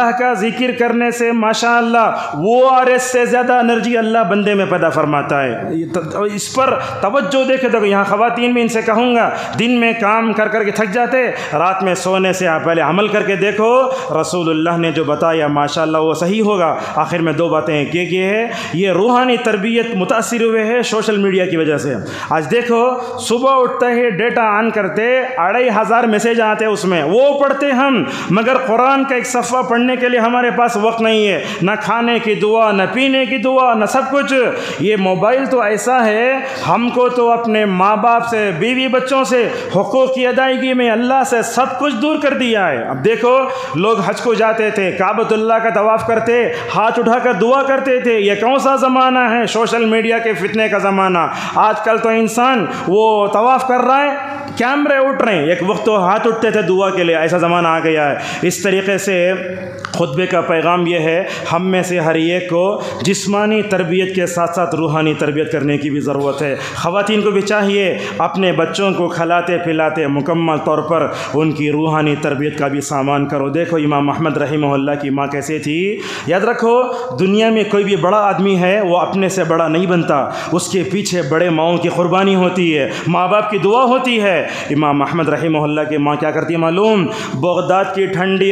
ذکر کرنے سے ماشاءاللہ ORS سے زیادہ انرجی اللہ بندے میں پیدا فرماتا ہے. اس پر توجہ دیکھے تو یہاں خواتین بھی ان سے کہوں گا، دن میں کام کر کر کے تھک جاتے، رات میں سونے سے آپ پہلے عمل کر کے دیکھو، رسول اللہ نے جو بتایا ماشاءاللہ وہ صحیح ہوگا. آخر میں 2 باتیں کہ یہ ہے، یہ روحانی تربیت متاثر ہوئے ہے سوشل میڈیا کی وجہ سے. آج دیکھو صبح اٹھتے ہی ڈیٹا آن کرتے 2500 میسیج آتے اس میں، وہ پڑھتے ہم، مگر قرآن کا ایک صفحہ پڑھنے کے لیے ہمارے پاس وقت نہیں ہے. نہ کھانے کی دعا، نہ پینے کی دعا، نہ سب کچھ. یہ موبائل تو ایسا ہے، ہم کو تو اپنے ماں باپ سے، بیوی بچوں سے، حقوق کی ادائیگی میں اللہ سے سب کچھ دور کر دیا ہے. اب دیکھو لوگ حج کو جاتے تھے، کعبۃ اللہ کا طواف کرتے، ہاتھ اٹھا کر دعا کرتے تھے. یہ کون سا زمانہ ہے؟ سوشل میڈیا کے فتنے کا زمانہ. آج کل تو انسان وہ طواف کر رہا ہے، کیمرے اٹھ رہے ہیں. ایک وقت تو ہاتھ اٹھتے تھے دعا کے لیے، ایسا زمانہ آ گیا ہے. اس طریقے سے خطبے کا پیغام یہ ہے، ہم میں سے ہر ایک کو جسمانی تربیت کے ساتھ ساتھ روحانی تربیت کرنے کی بھی ضرورت ہے. خواتین کو بھی چاہیے اپنے بچوں کو کھلاتے پلاتے مکمل طور پر ان کی روحانی تربیت کا بھی سامان کرو. دیکھو امام احمد رحمہ اللہ کی ماں کیسے تھی. یاد رکھو دنیا میں کوئی بھی بڑا آدمی ہے وہ اپنے سے بڑا نہیں بنتا، اس کے پیچھے بڑے ماؤں کی قربانی ہوتی ہے، ماں باپ کی دعا ہوتی ہے. امام احمد رحمہ اللہ کی ماں کیا کرتی ہے معلوم؟ بغداد کی ٹھنڈی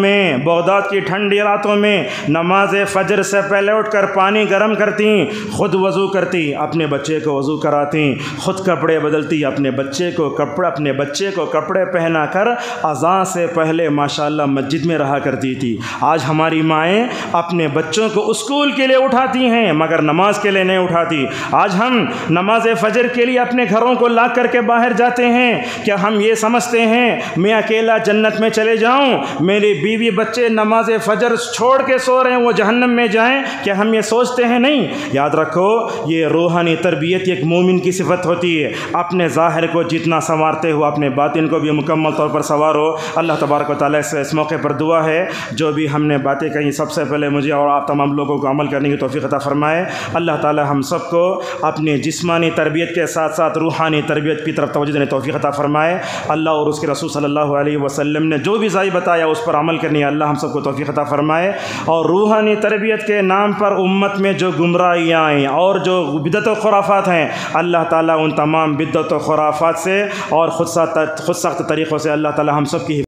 راتوں میں نماز فجر سے پہلے اٹھ کر پانی گرم کرتی، خود وضو کرتی، اپنے بچے کو وضو کراتی، خود کپڑے بدلتی، اپنے بچے کو کپڑے پہنا کر اذان سے پہلے ماشاءاللہ مسجد میں رہا کرتی تھی. آج ہماری مائیں اپنے بچوں کو اسکول کے لیے اٹھاتی ہیں مگر نماز کے لیے نہیں اٹھاتی. آج ہم نماز فجر کے لیے اپنے گھروں کو لاک کر کے باہر جاتے ہیں. کیا ہم یہ سمجھتے ہیں میں اکیلا جنت میں چلے جاؤں، میری بیوی بچے نماز فجر چھوڑ کے سو رہے ہیں وہ جہنم میں جائیں؟ کیا ہم یہ سوچتے ہیں؟ نہیں. یاد رکھو یہ روحانی تربیت ایک مومن کی صفت ہوتی ہے. اپنے ظاہر کو جتنا سنوارتے ہو اپنے باطن کو بھی مکمل طور پر سنوارو. اللہ تبارک و تعالیٰ سے اس موقع پر دعا ہے جو بھی ہم نے باتیں کہیں سب سے پہلے مجھے اور آپ تمام لوگوں کو عمل کرنے کی توفیق عطا فرمائے. اللہ تعالیٰ ہم سب کو اپنی جسمانی تربیت کے ساتھ ساتھ روحانی تربیت کی طرف توجہ دینے توفیق عطا فرمائے. اللہ اور اس کے رسول صلی اللہ علیہ وسلم نے جو بھی ذائی بتایا اس پر عمل کرنی ہے، اللہ ہم سب کو توفیق عطا فرمائے. اور روحانی تربیت کے نام پر امت میں جو گمراہیاں آئیں اور جو بدعت و خرافات ہیں، اللہ تعالیٰ ان تمام بدعت و خرافات سے اور خود سخت طریقوں سے اللہ تعالیٰ ہم سب کی